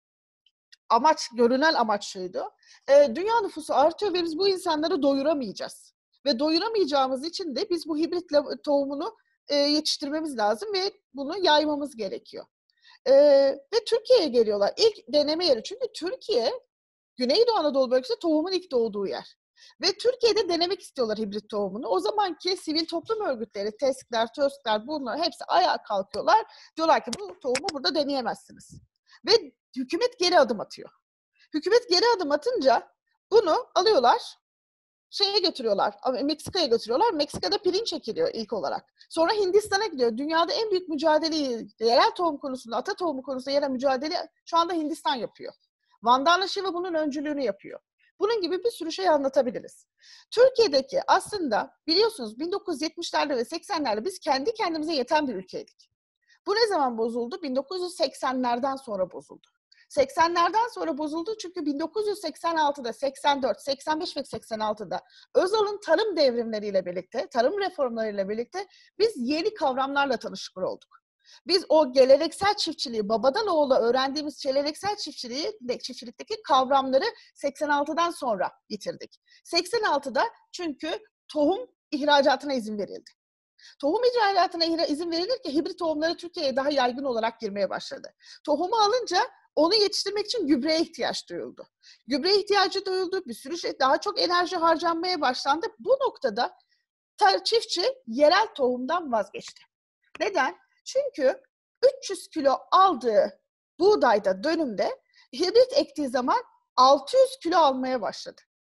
Amaç, görünen amaç şuydu. Ee, dünya nüfusu artıyor ve biz bu insanları doyuramayacağız. Ve doyuramayacağımız için de biz bu hibrit tohumunu e, yetiştirmemiz lazım ve bunu yaymamız gerekiyor. E, ve Türkiye'ye geliyorlar. İlk deneme yeri. Çünkü Türkiye, Güneydoğu Anadolu bölgesi tohumun ilk doğduğu yer. Ve Türkiye'de denemek istiyorlar hibrit tohumunu. O zamanki sivil toplum örgütleri, TESK'ler, TÖSK'ler bunlar hepsi ayağa kalkıyorlar. Diyorlar ki bu tohumu burada deneyemezsiniz. Ve hükümet geri adım atıyor. Hükümet geri adım atınca bunu alıyorlar, şeye götürüyorlar, Meksika'ya götürüyorlar. Meksika'da pirinç ekiliyor ilk olarak. Sonra Hindistan'a gidiyor. Dünyada en büyük mücadeleyi yerel tohum konusunda, ata tohumu konusunda yerel mücadele şu anda Hindistan yapıyor. Vandana Shiva bunun öncülüğünü yapıyor. Bunun gibi bir sürü şey anlatabiliriz. Türkiye'deki aslında biliyorsunuz bin dokuz yüz yetmişlerde ve seksenlerde biz kendi kendimize yeten bir ülkeydik. Bu ne zaman bozuldu? bin dokuz yüz seksenlerden sonra bozuldu. seksenlerden sonra bozuldu çünkü bin dokuz yüz seksen altıda, seksen dört, seksen beş ve seksen altıda Özal'ın tarım devrimleriyle birlikte, tarım reformlarıyla birlikte biz yeni kavramlarla tanışık olduk. Biz o geleneksel çiftçiliği, babadan oğula öğrendiğimiz geleneksel çiftçiliği, çiftçilikteki kavramları seksen altıdan sonra getirdik. seksen altıda çünkü tohum ihracatına izin verildi. Tohum ihracatına izin verilirken hibrit tohumları Türkiye'ye daha yaygın olarak girmeye başladı. Tohumu alınca onu yetiştirmek için gübreye ihtiyaç duyuldu. Gübreye ihtiyacı duyuldu, bir sürü şey, daha çok enerji harcanmaya başlandı. Bu noktada çiftçi yerel tohumdan vazgeçti. Neden? Çünkü üç yüz kilo aldığı buğdayda dönümde hibrit ektiği zaman altı yüz kilo almaya başladı.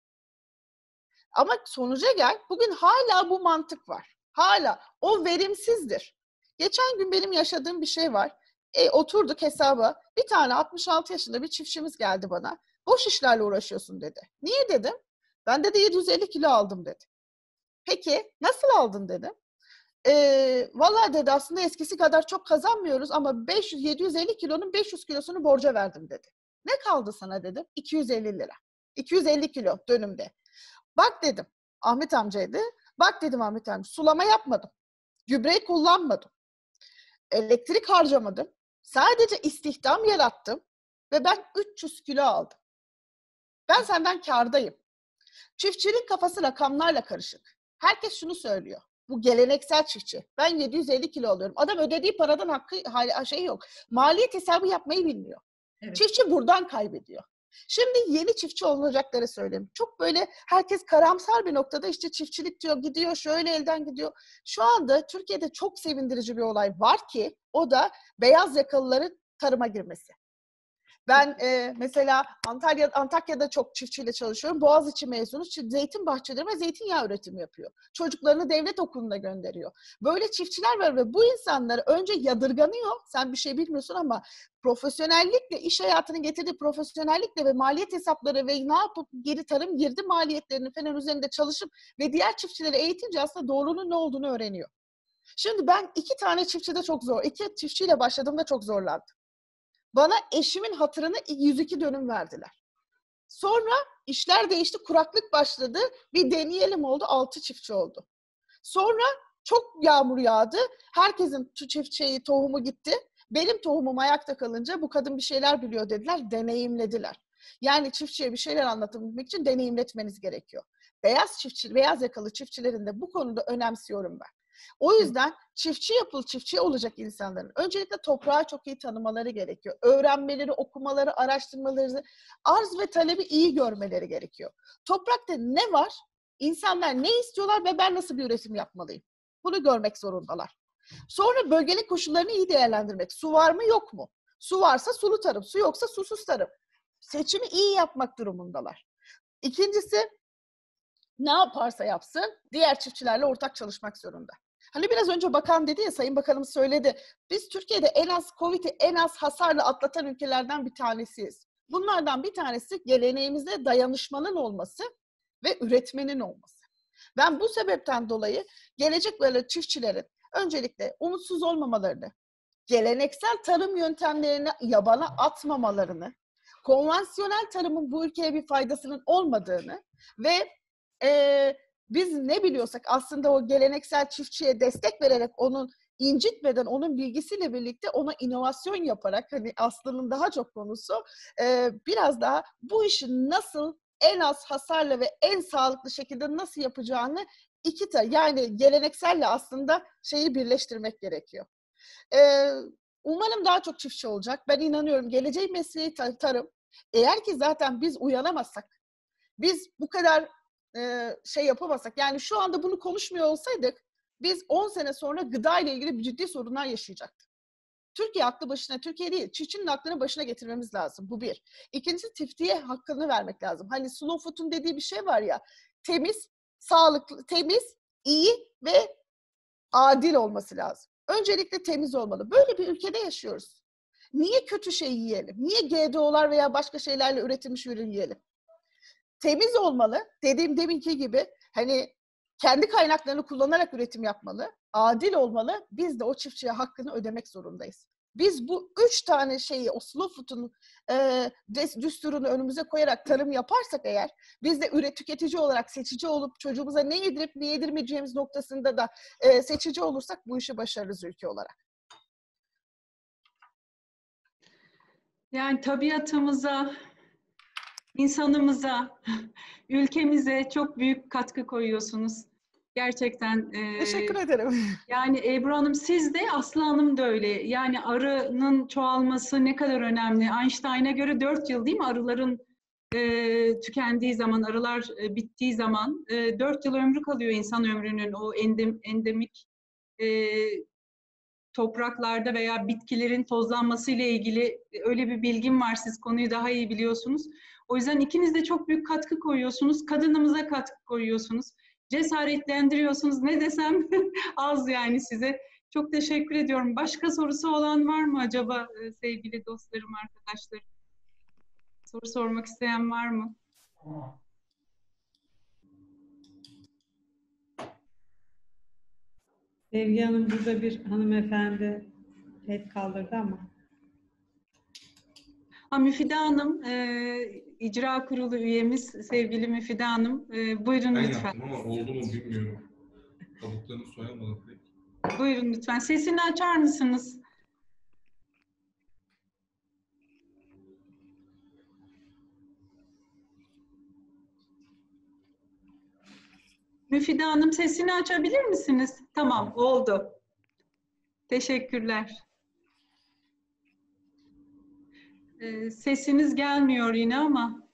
Ama sonuca gel, bugün hala bu mantık var. Hala o verimsizdir. Geçen gün benim yaşadığım bir şey var. E, oturduk hesaba. Bir tane altmış altı yaşında bir çiftçimiz geldi bana. Boş işlerle uğraşıyorsun dedi. Niye dedim? Ben de yedi yüz elli kilo aldım dedi. Peki nasıl aldın dedim. E, vallahi dedi aslında eskisi kadar çok kazanmıyoruz ama beş yüz yedi yüz elli kilonun beş yüz kilosunu borca verdim dedi. Ne kaldı sana dedim. iki yüz elli lira. iki yüz elli kilo dönümde. Bak dedim. Ahmet amcaydı. Bak dedim Ahmet amca. Sulama yapmadım. Gübre kullanmadım. Elektrik harcamadım. Sadece istihdam yarattım ve ben üç yüz kilo aldım. Ben senden kârdayım. Çiftçinin kafası rakamlarla karışık. Herkes şunu söylüyor. Bu geleneksel çiftçi. Ben yedi yüz elli kilo alıyorum. Adam ödediği paradan hakkı şey yok. Maliyet hesabı yapmayı bilmiyor. Evet. Çiftçi buradan kaybediyor. Şimdi yeni çiftçi olacakları söyleyeyim. Çok böyle herkes karamsar bir noktada işte çiftçilik diyor, gidiyor, şöyle elden gidiyor. Şu anda Türkiye'de çok sevindirici bir olay var ki o da beyaz yakalıların tarıma girmesi. Ben e, mesela Antalya, Antakya'da çok çiftçiyle çalışıyorum. Boğaziçi mezunu zeytin bahçeleri ve zeytinyağı üretimi yapıyor. Çocuklarını devlet okuluna gönderiyor. Böyle çiftçiler var ve bu insanlar önce yadırganıyor. Sen bir şey bilmiyorsun ama profesyonellikle, iş hayatının getirdiği profesyonellikle ve maliyet hesapları ve ne yapıp geri tarım girdi maliyetlerini falan üzerinde çalışıp ve diğer çiftçileri eğitince aslında doğrunun ne olduğunu öğreniyor. Şimdi ben iki tane çiftçide çok zor, iki çiftçiyle başladığımda çok zorlandım. Bana eşimin hatırına yüz iki dönüm verdiler. Sonra işler değişti, kuraklık başladı. Bir deneyelim oldu, altı çiftçi oldu. Sonra çok yağmur yağdı. Herkesin çiftçiyi, tohumu gitti. Benim tohumum ayakta kalınca bu kadın bir şeyler biliyor dediler, deneyimlediler. Yani çiftçiye bir şeyler anlatabilmek için deneyimletmeniz gerekiyor. Beyaz çiftçi, beyaz yakalı çiftçilerin de bu konuda önemsiyorum ben. O yüzden çiftçi yapıl, çiftçi olacak insanların öncelikle toprağı çok iyi tanımaları gerekiyor. Öğrenmeleri, okumaları, araştırmaları, arz ve talebi iyi görmeleri gerekiyor. Toprakta ne var? İnsanlar ne istiyorlar ve ben nasıl bir üretim yapmalıyım? Bunu görmek zorundalar. Sonra bölgenin koşullarını iyi değerlendirmek. Su var mı yok mu? Su varsa sulu tarım, su yoksa susuz tarım. Seçimi iyi yapmak durumundalar. İkincisi, ne yaparsa yapsın diğer çiftçilerle ortak çalışmak zorunda. Hani biraz önce bakan dedi ya, Sayın Bakanımız söyledi. Biz Türkiye'de en az Covid'i en az hasarla atlatan ülkelerden bir tanesiyiz. Bunlardan bir tanesi geleneğimizde dayanışmanın olması ve üretmenin olması. Ben bu sebepten dolayı gelecek böyle çiftçilerin öncelikle umutsuz olmamalarını, geleneksel tarım yöntemlerini yabana atmamalarını, konvansiyonel tarımın bu ülkeye bir faydasının olmadığını ve e, biz ne biliyorsak aslında o geleneksel çiftçiye destek vererek onun incitmeden onun bilgisiyle birlikte ona inovasyon yaparak hani Aslı'nın daha çok konusu e, biraz daha bu işi nasıl en az hasarla ve en sağlıklı şekilde nasıl yapacağını iki ta yani gelenekselle aslında şeyi birleştirmek gerekiyor. Ee, umarım daha çok çiftçi olacak. Ben inanıyorum geleceğin mesleği tar- tarım. Eğer ki zaten biz uyanamazsak, biz bu kadar e, şey yapamazsak, yani şu anda bunu konuşmuyor olsaydık, biz on sene sonra gıda ile ilgili bir ciddi sorunlar yaşayacaktık. Türkiye aklı başına, Türkiye değil, çiftçinin aklını başına getirmemiz lazım. Bu bir. İkincisi çiftliğe hakkını vermek lazım. Hani Slow Food'un dediği bir şey var ya, temiz, sağlıklı, temiz, iyi ve adil olması lazım. Öncelikle temiz olmalı. Böyle bir ülkede yaşıyoruz. Niye kötü şey yiyelim? Niye G D O'lar veya başka şeylerle üretilmiş ürün yiyelim? Temiz olmalı. Dediğim deminki gibi hani kendi kaynaklarını kullanarak üretim yapmalı. Adil olmalı. Biz de o çiftçiye hakkını ödemek zorundayız. Biz bu üç tane şeyi, o Slow Food'un e, düsturunu önümüze koyarak tarım yaparsak eğer, biz de üret, tüketici olarak seçici olup çocuğumuza ne yedirip ne yedirmeyeceğimiz noktasında da e, seçici olursak bu işi başarırız ülke olarak. Yani tabiatımıza, insanımıza, ülkemize çok büyük katkı koyuyorsunuz. Gerçekten. E, Teşekkür ederim. Yani Ebru Hanım, siz de, Aslı Hanım da öyle. Yani arının çoğalması ne kadar önemli. Einstein'a göre dört yıl değil mi? Arıların e, tükendiği zaman, arılar e, bittiği zaman e, dört yıl ömrü kalıyor insan ömrünün o endem, endemik e, topraklarda veya bitkilerin tozlanması ile ilgili öyle bir bilgim var. Siz konuyu daha iyi biliyorsunuz. O yüzden ikiniz de çok büyük katkı koyuyorsunuz. Kadınımıza katkı koyuyorsunuz. Cesaretlendiriyorsunuz. Ne desem az yani size. Çok teşekkür ediyorum. Başka sorusu olan var mı acaba sevgili dostlarım, arkadaşlarım? Soru sormak isteyen var mı? Sevgi Hanım, burada bir hanımefendi el kaldırdı ama. Ha, Müfide Hanım, e, icra kurulu üyemiz, sevgili Müfide Hanım. E, buyurun ben lütfen. yaptım ama oldu mu bilmiyorum. Kabuklarını soyamadım pek. Buyurun lütfen. Sesini açar mısınız? Müfide Hanım, sesini açabilir misiniz? Tamam, oldu. Teşekkürler. Ee, sesiniz gelmiyor yine ama.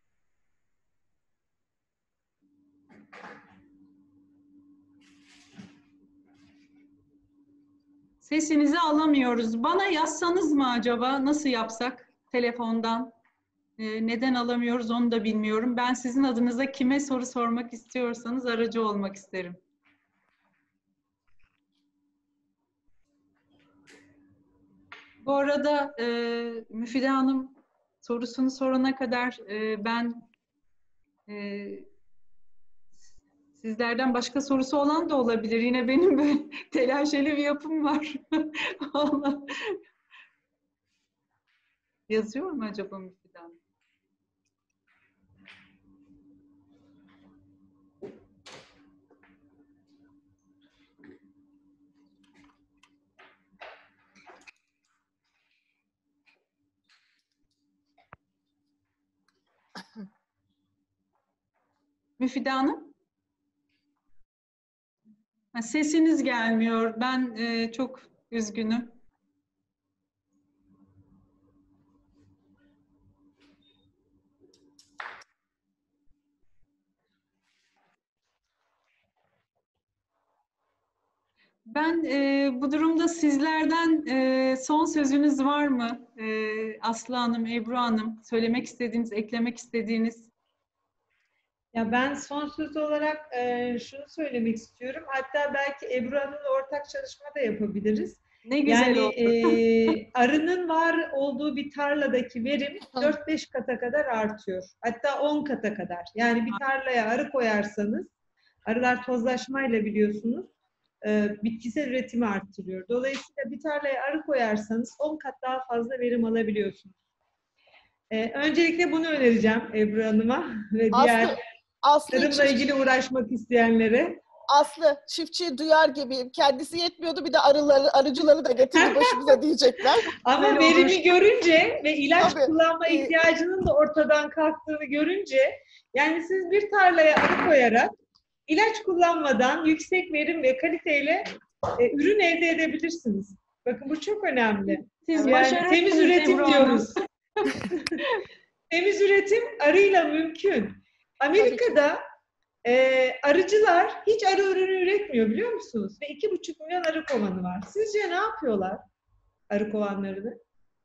Sesinizi alamıyoruz. Bana yazsanız mı acaba? Nasıl yapsak? Telefondan. Ee, neden alamıyoruz onu da bilmiyorum. Ben sizin adınıza kime soru sormak istiyorsanız aracı olmak isterim. Bu arada e, Müfide Hanım sorusunu sorana kadar e, ben e, sizlerden başka sorusu olan da olabilir. Yine benim böyle telaşeli bir yapım var. Allah. Yazıyor mu acaba Müfide Hanım? Müfide Hanım? Ha, sesiniz gelmiyor. Ben e, çok üzgünüm. Ben e, bu durumda sizlerden e, son sözünüz var mı? E, Aslı Hanım, Ebru Hanım, söylemek istediğiniz, eklemek istediğiniz? Ya ben son söz olarak e, şunu söylemek istiyorum. Hatta belki Ebru Hanım'la ortak çalışma da yapabiliriz. Ne güzel yani oldu. E, arının var olduğu bir tarladaki verim dört beş kata kadar artıyor. Hatta on kata kadar. Yani bir tarlaya arı koyarsanız, arılar tozlaşmayla biliyorsunuz, e, bitkisel üretimi arttırıyor. Dolayısıyla bir tarlaya arı koyarsanız on kat daha fazla verim alabiliyorsunuz. E, öncelikle bunu önereceğim Ebru Hanım'a ve diğer Aslı, Aslı tarımla çiftçi- ilgili uğraşmak isteyenlere. Aslı çiftçiyi duyar gibiyim. Kendisi yetmiyordu, bir de arıları, arıcıları da getirdi başımıza diyecekler. Ama Öyle verimi olur. görünce ve ilaç Tabii. kullanma Ee, ihtiyacının da ortadan kalktığını görünce, yani siz bir tarlaya arı koyarak ilaç kullanmadan yüksek verim ve kaliteyle e, ürün elde edebilirsiniz. Bakın bu çok önemli. Siz Yani başarırsınız temiz üretim Ebru Hanım. diyoruz. Temiz üretim arıyla mümkün. Amerika'da e, arıcılar hiç arı ürünü üretmiyor, biliyor musunuz? Ve iki buçuk milyon arı kovanı var. Sizce ne yapıyorlar arı kovanlarını?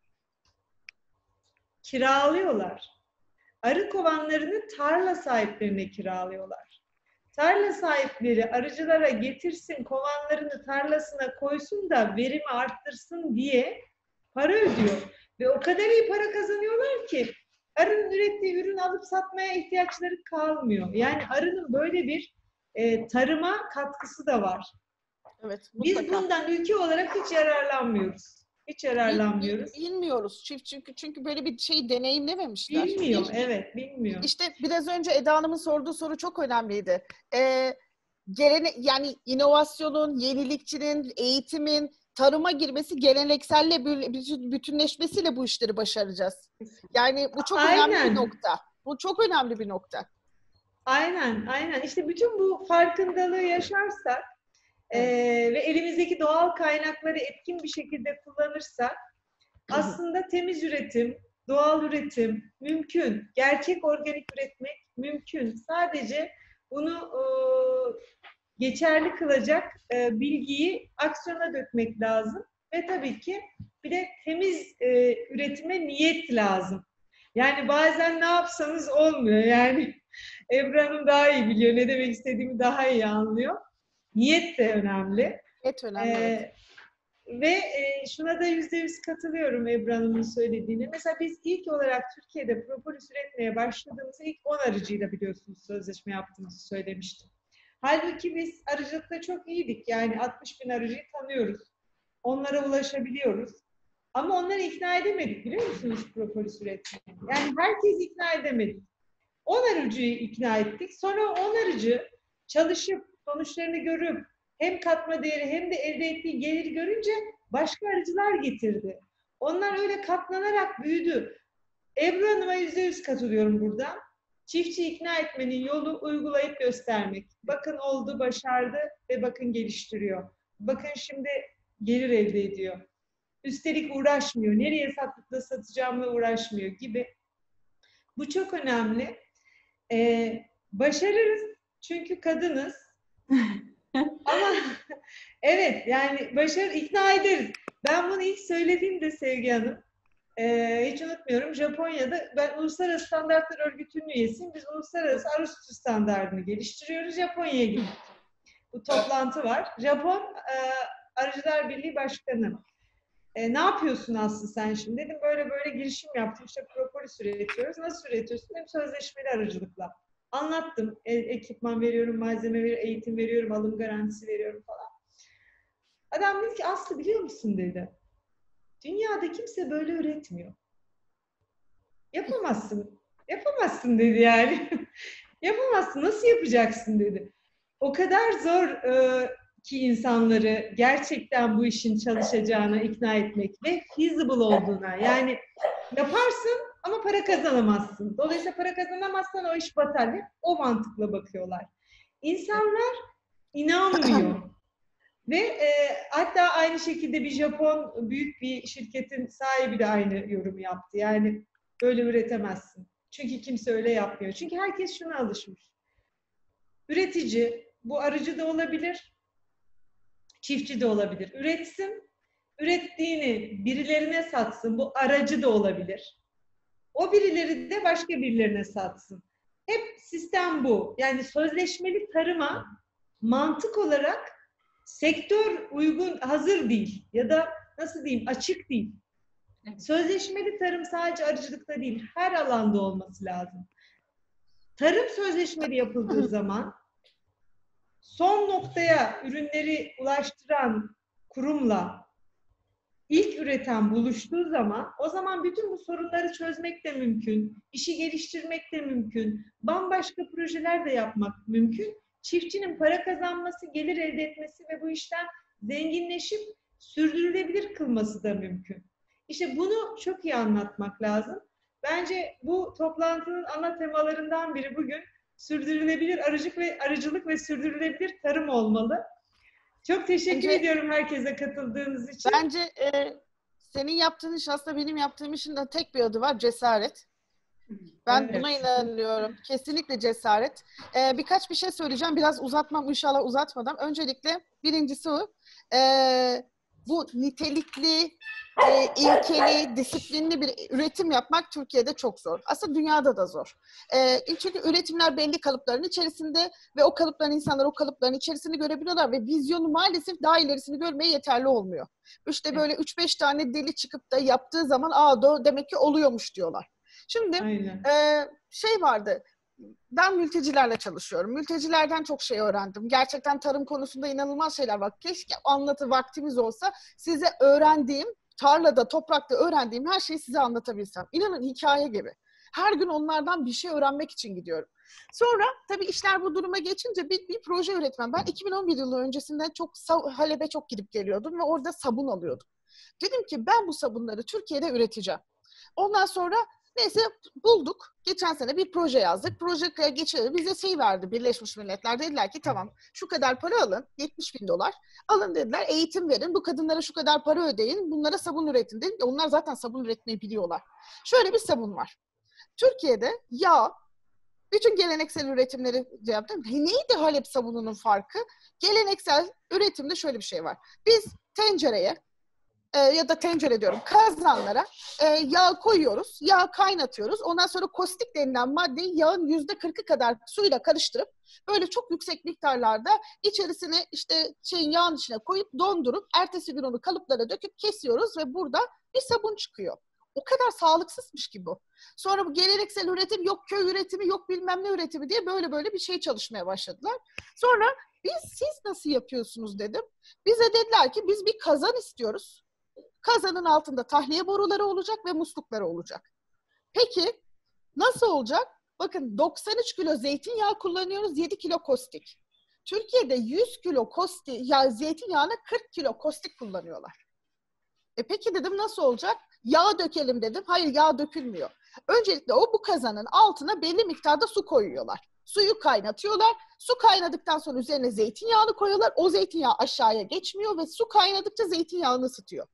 Kiralıyorlar. Arı kovanlarını tarla sahiplerine kiralıyorlar. Tarla sahipleri arıcılara getirsin, kovanlarını tarlasına koysun da verimi arttırsın diye para ödüyor. Ve o kadar iyi para kazanıyorlar ki arının ürettiği ürün alıp satmaya ihtiyaçları kalmıyor. Yani arının böyle bir e, tarıma katkısı da var. Evet, Biz mutlaka. bundan ülke olarak hiç yararlanmıyoruz. Hiç yararlanmıyoruz. Bil- Bilmiyoruz. Çift çünkü çünkü böyle bir şey deneyimlememişler. Bilmiyor, Bil- evet, bilmiyor. İşte biraz önce Eda Hanım'ın sorduğu soru çok önemliydi. Ee, gelene, yani inovasyonun, yenilikçinin, eğitimin tarıma girmesi, gelenekselle bü- bütünleşmesiyle bu işleri başaracağız. Yani bu çok önemli Aynen. bir nokta. Bu çok önemli bir nokta. Aynen, aynen. İşte bütün bu farkındalığı yaşarsak e, ve elimizdeki doğal kaynakları etkin bir şekilde kullanırsak aslında temiz üretim, doğal üretim mümkün. Gerçek organik üretmek mümkün. Sadece bunu e, geçerli kılacak e, bilgiyi aksiyona dökmek lazım. Ve tabii ki bir de temiz e, üretime niyet lazım. Yani bazen ne yapsanız olmuyor. Yani Ebru Hanım daha iyi biliyor. Ne demek istediğimi daha iyi anlıyor. Niyet de önemli. Evet, önemli. Evet. Ee, ve e, şuna da yüzde yüz katılıyorum Ebru Hanım'ın söylediğine. Mesela biz ilk olarak Türkiye'de propolis üretmeye başladığımızda ilk on arıcıyla biliyorsunuz sözleşme yaptığımızı söylemiştim. Halbuki biz arıcılıkta çok iyiydik. Yani altmış bin arıcıyı tanıyoruz. Onlara ulaşabiliyoruz. Ama onları ikna edemedik, biliyor musunuz propolis üretmeye? Yani herkes ikna edemedik. on arıcıyı ikna ettik. Sonra on arıcı çalışıp sonuçlarını görüp hem katma değeri hem de elde ettiği geliri görünce başka arıcılar getirdi. Onlar öyle katlanarak büyüdü. Ebru Hanım'a yüzde yüz katılıyorum burada. Çiftçi ikna etmenin yolu uygulayıp göstermek. Bakın oldu, başardı ve bakın geliştiriyor. Bakın şimdi gelir elde ediyor. Üstelik uğraşmıyor. Nereye satıp da satacağımla uğraşmıyor gibi. Bu çok önemli. Ee, başarırız çünkü kadınız. Ama evet, yani başarı ikna ederiz. Ben bunu ilk söylediğimde Sevgi Hanım, e, hiç unutmuyorum, Japonya'da ben Uluslararası Standartlar Örgütü'nün üyesiyim. Biz Uluslararası Arı Sütü Standartını geliştiriyoruz. Japonya'ya gittik. Bu toplantı var. Japon e, Arıcılar Birliği Başkanı. E, ne yapıyorsun Aslı sen şimdi? Dedim böyle böyle girişim yaptım. İşte propolis üretiyoruz. Nasıl üretiyorsun? Dedim söylesmeli arıcılıkla. Anlattım. E, ekipman veriyorum, malzeme veriyorum, eğitim veriyorum, alım garantisi veriyorum falan. Adam dedi ki Aslı biliyor musun dedi. Dünyada kimse böyle üretmiyor. Yapamazsın. Yapamazsın dedi yani. Yapamazsın. Nasıl yapacaksın dedi. O kadar zor e, ki insanları gerçekten bu işin çalışacağına ikna etmek ve feasible olduğuna. Yani yaparsın ama para kazanamazsın. Dolayısıyla para kazanamazsan o iş batar. Hep o mantıkla bakıyorlar. İnsanlar inanmıyor. Ve e, hatta aynı şekilde bir Japon büyük bir şirketin sahibi de aynı yorum yaptı. Yani böyle üretemezsin. Çünkü kimse öyle yapmıyor. Çünkü herkes şuna alışmış. Üretici, bu arıcı da olabilir, çiftçi de olabilir. Üretsin, ürettiğini birilerine satsın. Bu aracı da olabilir. O birileri de başka birilerine satsın. Hep sistem bu. Yani sözleşmeli tarıma mantık olarak sektör uygun, hazır değil ya da nasıl diyeyim açık değil. Sözleşmeli tarım sadece arıcılıkta değil, her alanda olması lazım. Tarım sözleşmeli yapıldığı zaman son noktaya ürünleri ulaştıran kurumla ilk üreten buluştuğu zaman o zaman bütün bu sorunları çözmek de mümkün, işi geliştirmek de mümkün, bambaşka projeler de yapmak mümkün. Çiftçinin para kazanması, gelir elde etmesi ve bu işten zenginleşip sürdürülebilir kılması da mümkün. İşte bunu çok iyi anlatmak lazım. Bence bu toplantının ana temalarından biri bugün sürdürülebilir arıcılık ve arıcılık ve sürdürülebilir tarım olmalı. Çok teşekkür bence, ediyorum herkese katıldığınız için. Bence e, senin yaptığın iş aslında benim yaptığım işin de tek bir adı var, cesaret. Ben evet. buna inanıyorum. Kesinlikle cesaret. Ee, birkaç bir şey söyleyeceğim. Biraz uzatmam inşallah uzatmadan. Öncelikle birincisi o. Ee, bu nitelikli, e, ilkeli, disiplinli bir üretim yapmak Türkiye'de çok zor. Aslında dünyada da zor. Ee, çünkü üretimler belli kalıpların içerisinde ve o kalıpların insanlar o kalıpların içerisini görebiliyorlar ve vizyonu maalesef daha ilerisini görmeye yeterli olmuyor. İşte böyle üç beş tane deli çıkıp da yaptığı zaman aa doğru, demek ki oluyormuş diyorlar. Şimdi e, şey vardı, ben mültecilerle çalışıyorum. Mültecilerden çok şey öğrendim. Gerçekten tarım konusunda inanılmaz şeyler var. Keşke anlatı vaktimiz olsa size öğrendiğim, tarlada, toprakta öğrendiğim her şeyi size anlatabilsem. İnanın hikaye gibi. Her gün onlardan bir şey öğrenmek için gidiyorum. Sonra tabii işler bu duruma geçince bir, bir proje üretmem. Ben iki bin on bir yılı öncesinden çok Halep'e çok gidip geliyordum ve orada sabun alıyordum. Dedim ki ben bu sabunları Türkiye'de üreteceğim. Ondan sonra neyse bulduk. Geçen sene bir proje yazdık. Projeye geçelim. Bize şey verdi Birleşmiş Milletler. Dediler ki tamam şu kadar para alın. yetmiş bin dolar. Alın dediler. Eğitim verin. Bu kadınlara şu kadar para ödeyin. Bunlara sabun üretin dedim. Onlar zaten sabun üretmeyi biliyorlar. Şöyle bir sabun var. Türkiye'de yağ, bütün geleneksel üretimleri yaptım. Neydi Halep sabununun farkı? Geleneksel üretimde şöyle bir şey var. Biz tencereye E, ya da tencere diyorum kazanlara e, yağ koyuyoruz, yağ kaynatıyoruz. Ondan sonra kostik denilen maddeyi yağın yüzde kırkı kadar suyla karıştırıp böyle çok yüksek miktarlarda içerisine işte şeyin yağın içine koyup dondurup ertesi gün onu kalıplara döküp kesiyoruz ve burada bir sabun çıkıyor. O kadar sağlıksızmış ki bu. Sonra bu geleneksel üretim yok köy üretimi yok bilmem ne üretimi diye böyle böyle bir şey çalışmaya başladılar. Sonra biz siz nasıl yapıyorsunuz dedim. Bize dediler ki biz bir kazan istiyoruz. Kazanın altında tahliye boruları olacak ve muslukları olacak. Peki nasıl olacak? Bakın doksan üç kilo zeytinyağı kullanıyoruz, yedi kilo kostik. Türkiye'de yüz kilo kostik, ya zeytinyağına kırk kilo kostik kullanıyorlar. E peki dedim nasıl olacak? Yağ dökelim dedim. Hayır yağ dökülmüyor. Öncelikle o bu kazanın altına belli miktarda su koyuyorlar. Suyu kaynatıyorlar. Su kaynadıktan sonra üzerine zeytinyağını koyuyorlar. O zeytinyağı aşağıya geçmiyor ve su kaynadıkça zeytinyağını ısıtıyor.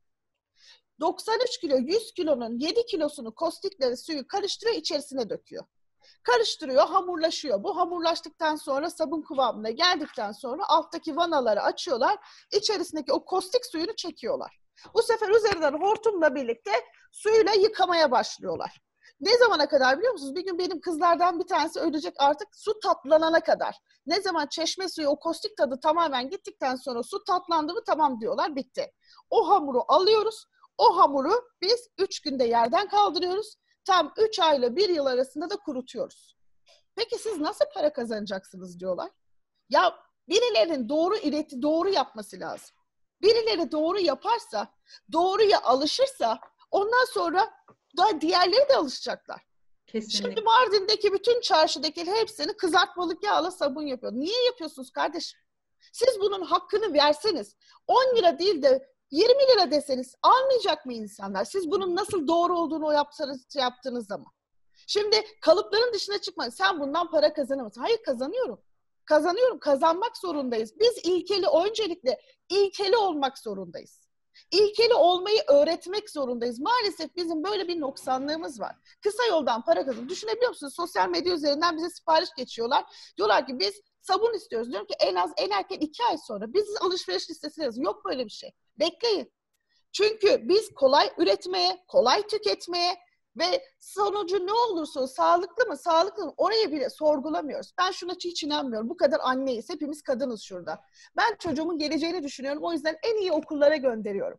doksan üç kilo, yüz kilonun yedi kilosunu kostikleri suyu karıştırıyor, içerisine döküyor. Karıştırıyor, hamurlaşıyor. Bu hamurlaştıktan sonra sabun kıvamına geldikten sonra alttaki vanaları açıyorlar. İçerisindeki o kostik suyunu çekiyorlar. Bu sefer üzerinden hortumla birlikte suyla yıkamaya başlıyorlar. Ne zamana kadar biliyor musunuz? Bir gün benim kızlardan bir tanesi ölecek artık su tatlanana kadar. Ne zaman çeşme suyu o kostik tadı tamamen gittikten sonra su tatlandı mı tamam diyorlar bitti. O hamuru alıyoruz. O hamuru biz üç günde yerden kaldırıyoruz. Tam üç ayla bir yıl arasında da kurutuyoruz. Peki siz nasıl para kazanacaksınız diyorlar. Ya birilerinin doğru ileti doğru yapması lazım. Birileri doğru yaparsa, doğruya alışırsa ondan sonra da diğerleri de alışacaklar. Kesinlikle. Şimdi Mardin'deki bütün çarşıdaki hepsini kızartmalık yağla sabun yapıyor. Niye yapıyorsunuz kardeşim? Siz bunun hakkını verseniz on lira değil de yirmi lira deseniz almayacak mı insanlar? Siz bunun nasıl doğru olduğunu o yaptığınız, yaptığınız zaman. Şimdi kalıpların dışına çıkmayın. Sen bundan para kazanamazsın. Hayır kazanıyorum. Kazanıyorum. Kazanmak zorundayız. Biz ilkeli, öncelikle ilkeli olmak zorundayız. İlkeli olmayı öğretmek zorundayız. Maalesef bizim böyle bir noksanlığımız var. Kısa yoldan para kazanın. Düşünebiliyor musunuz? Sosyal medya üzerinden bize sipariş geçiyorlar. Diyorlar ki biz sabun istiyoruz. Diyorum ki en az en erken iki ay sonra biz alışveriş listesine yazın. Yok böyle bir şey. Bekleyin. Çünkü biz kolay üretmeye, kolay tüketmeye ve sonucu ne olursa sağlıklı mı, sağlıklı mı orayı bile sorgulamıyoruz. Ben şuna hiç inanmıyorum. Bu kadar anneyiz. Hepimiz kadınız şurada. Ben çocuğumun geleceğini düşünüyorum. O yüzden en iyi okullara gönderiyorum.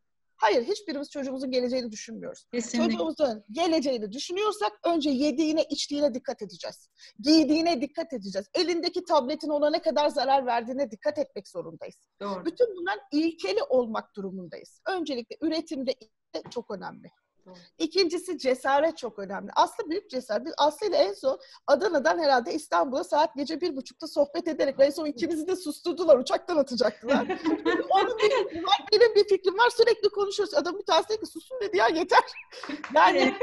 Hayır, hiçbirimiz çocuğumuzun geleceğini düşünmüyoruz. Kesinlikle. Çocuğumuzun geleceğini düşünüyorsak önce yediğine, içtiğine dikkat edeceğiz. Giydiğine dikkat edeceğiz. Elindeki tabletin ona ne kadar zarar verdiğine dikkat etmek zorundayız. Doğru. Bütün bunlar ilkeli olmak durumundayız. Öncelikle üretimde çok önemli. Doğru. İkincisi cesaret çok önemli. Aslı büyük cesaret. Biz Aslı ile en son Adana'dan herhalde İstanbul'a saat gece bir buçukta sohbet ederek en son ikimizi de susturdular. Uçaktan atacaktılar. Onun bir fikri var, benim bir fikrim var. Sürekli konuşuyoruz. Adam bir tanesi dedi ki susun dedi ya yeter. Yani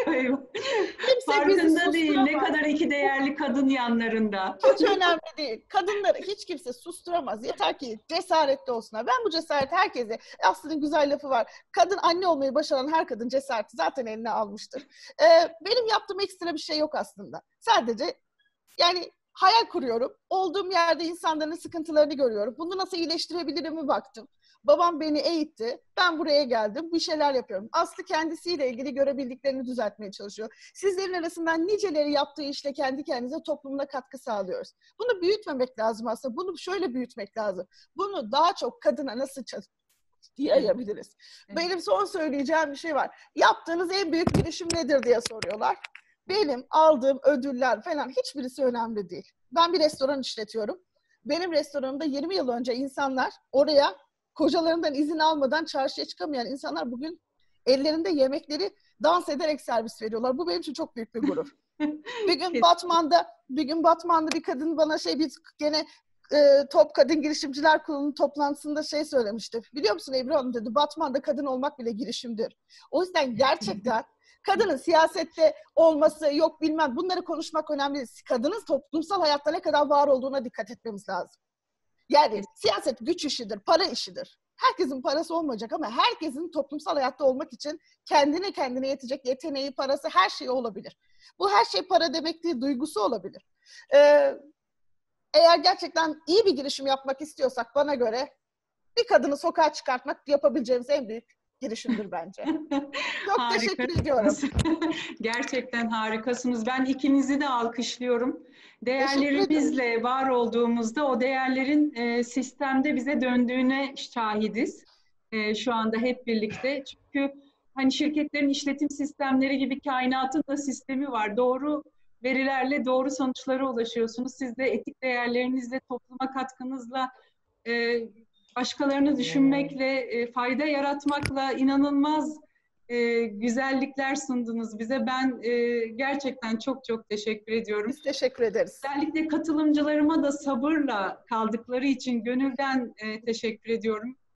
kimse bizi farkında değil. Ne susturamaz. kadar iki değerli kadın yanlarında. Hiç önemli değil. Kadınları hiç kimse susturamaz. Yeter ki cesaretli olsunlar. Ben bu cesareti herkese, Aslı'nın güzel lafı var. Kadın anne olmayı başaran her kadın cesareti zaten eline almıştır. Ee, benim yaptığım ekstra bir şey yok aslında. Sadece yani hayal kuruyorum. Olduğum yerde insanların sıkıntılarını görüyorum. Bunu nasıl iyileştirebilirimi baktım. Babam beni eğitti. Ben buraya geldim. Bir şeyler yapıyorum. Aslı kendisiyle ilgili görebildiklerini düzeltmeye çalışıyor. Sizlerin arasından niceleri yaptığı işle kendi kendinize toplumuna katkı sağlıyoruz. Bunu büyütmemek lazım aslında. Bunu şöyle büyütmek lazım. Bunu daha çok kadına nasıl yayabiliriz? Evet. Benim son söyleyeceğim bir şey var. Yaptığınız en büyük girişim nedir diye soruyorlar. Benim aldığım ödüller falan hiçbirisi önemli değil. Ben bir restoran işletiyorum. Benim restoranımda yirmi yıl önce insanlar oraya kocalarından izin almadan çarşıya çıkamayan insanlar bugün ellerinde yemekleri dans ederek servis veriyorlar. Bu benim için çok büyük bir gurur. Bir gün Batman'da bir gün Batman'da bir kadın bana şey biz gene e, Top Kadın Girişimciler Kurulu'nun toplantısında şey söylemişti. Biliyor musun Ebru Hanım dedi, Batman'da kadın olmak bile girişimdir. O yüzden gerçekten kadının siyasette olması yok bilmem bunları konuşmak önemli. Kadının toplumsal hayatta ne kadar var olduğuna dikkat etmemiz lazım. Yani siyaset güç işidir, para işidir. Herkesin parası olmayacak ama herkesin toplumsal hayatta olmak için kendine kendine yetecek yeteneği, parası, her şey olabilir. Bu her şey para demek değil, duygusu olabilir. Ee, eğer gerçekten iyi bir girişim yapmak istiyorsak bana göre bir kadını sokağa çıkartmak yapabileceğimiz en büyük girişimdir bence. Çok Harikasınız. teşekkür ediyorum. Gerçekten harikasınız. Ben ikinizi de alkışlıyorum. Değerlerimizle var olduğumuzda o değerlerin e, sistemde bize döndüğüne şahidiz. E, şu anda hep birlikte. Çünkü hani şirketlerin işletim sistemleri gibi kainatın da sistemi var. Doğru verilerle doğru sonuçlara ulaşıyorsunuz. Siz de etik değerlerinizle, topluma katkınızla, e, başkalarını düşünmekle, e, fayda yaratmakla inanılmaz e, güzellikler sundunuz bize. Ben e, gerçekten çok çok teşekkür ediyorum. Biz teşekkür ederiz. Özellikle katılımcılarıma da sabırla kaldıkları için gönülden e, teşekkür ediyorum.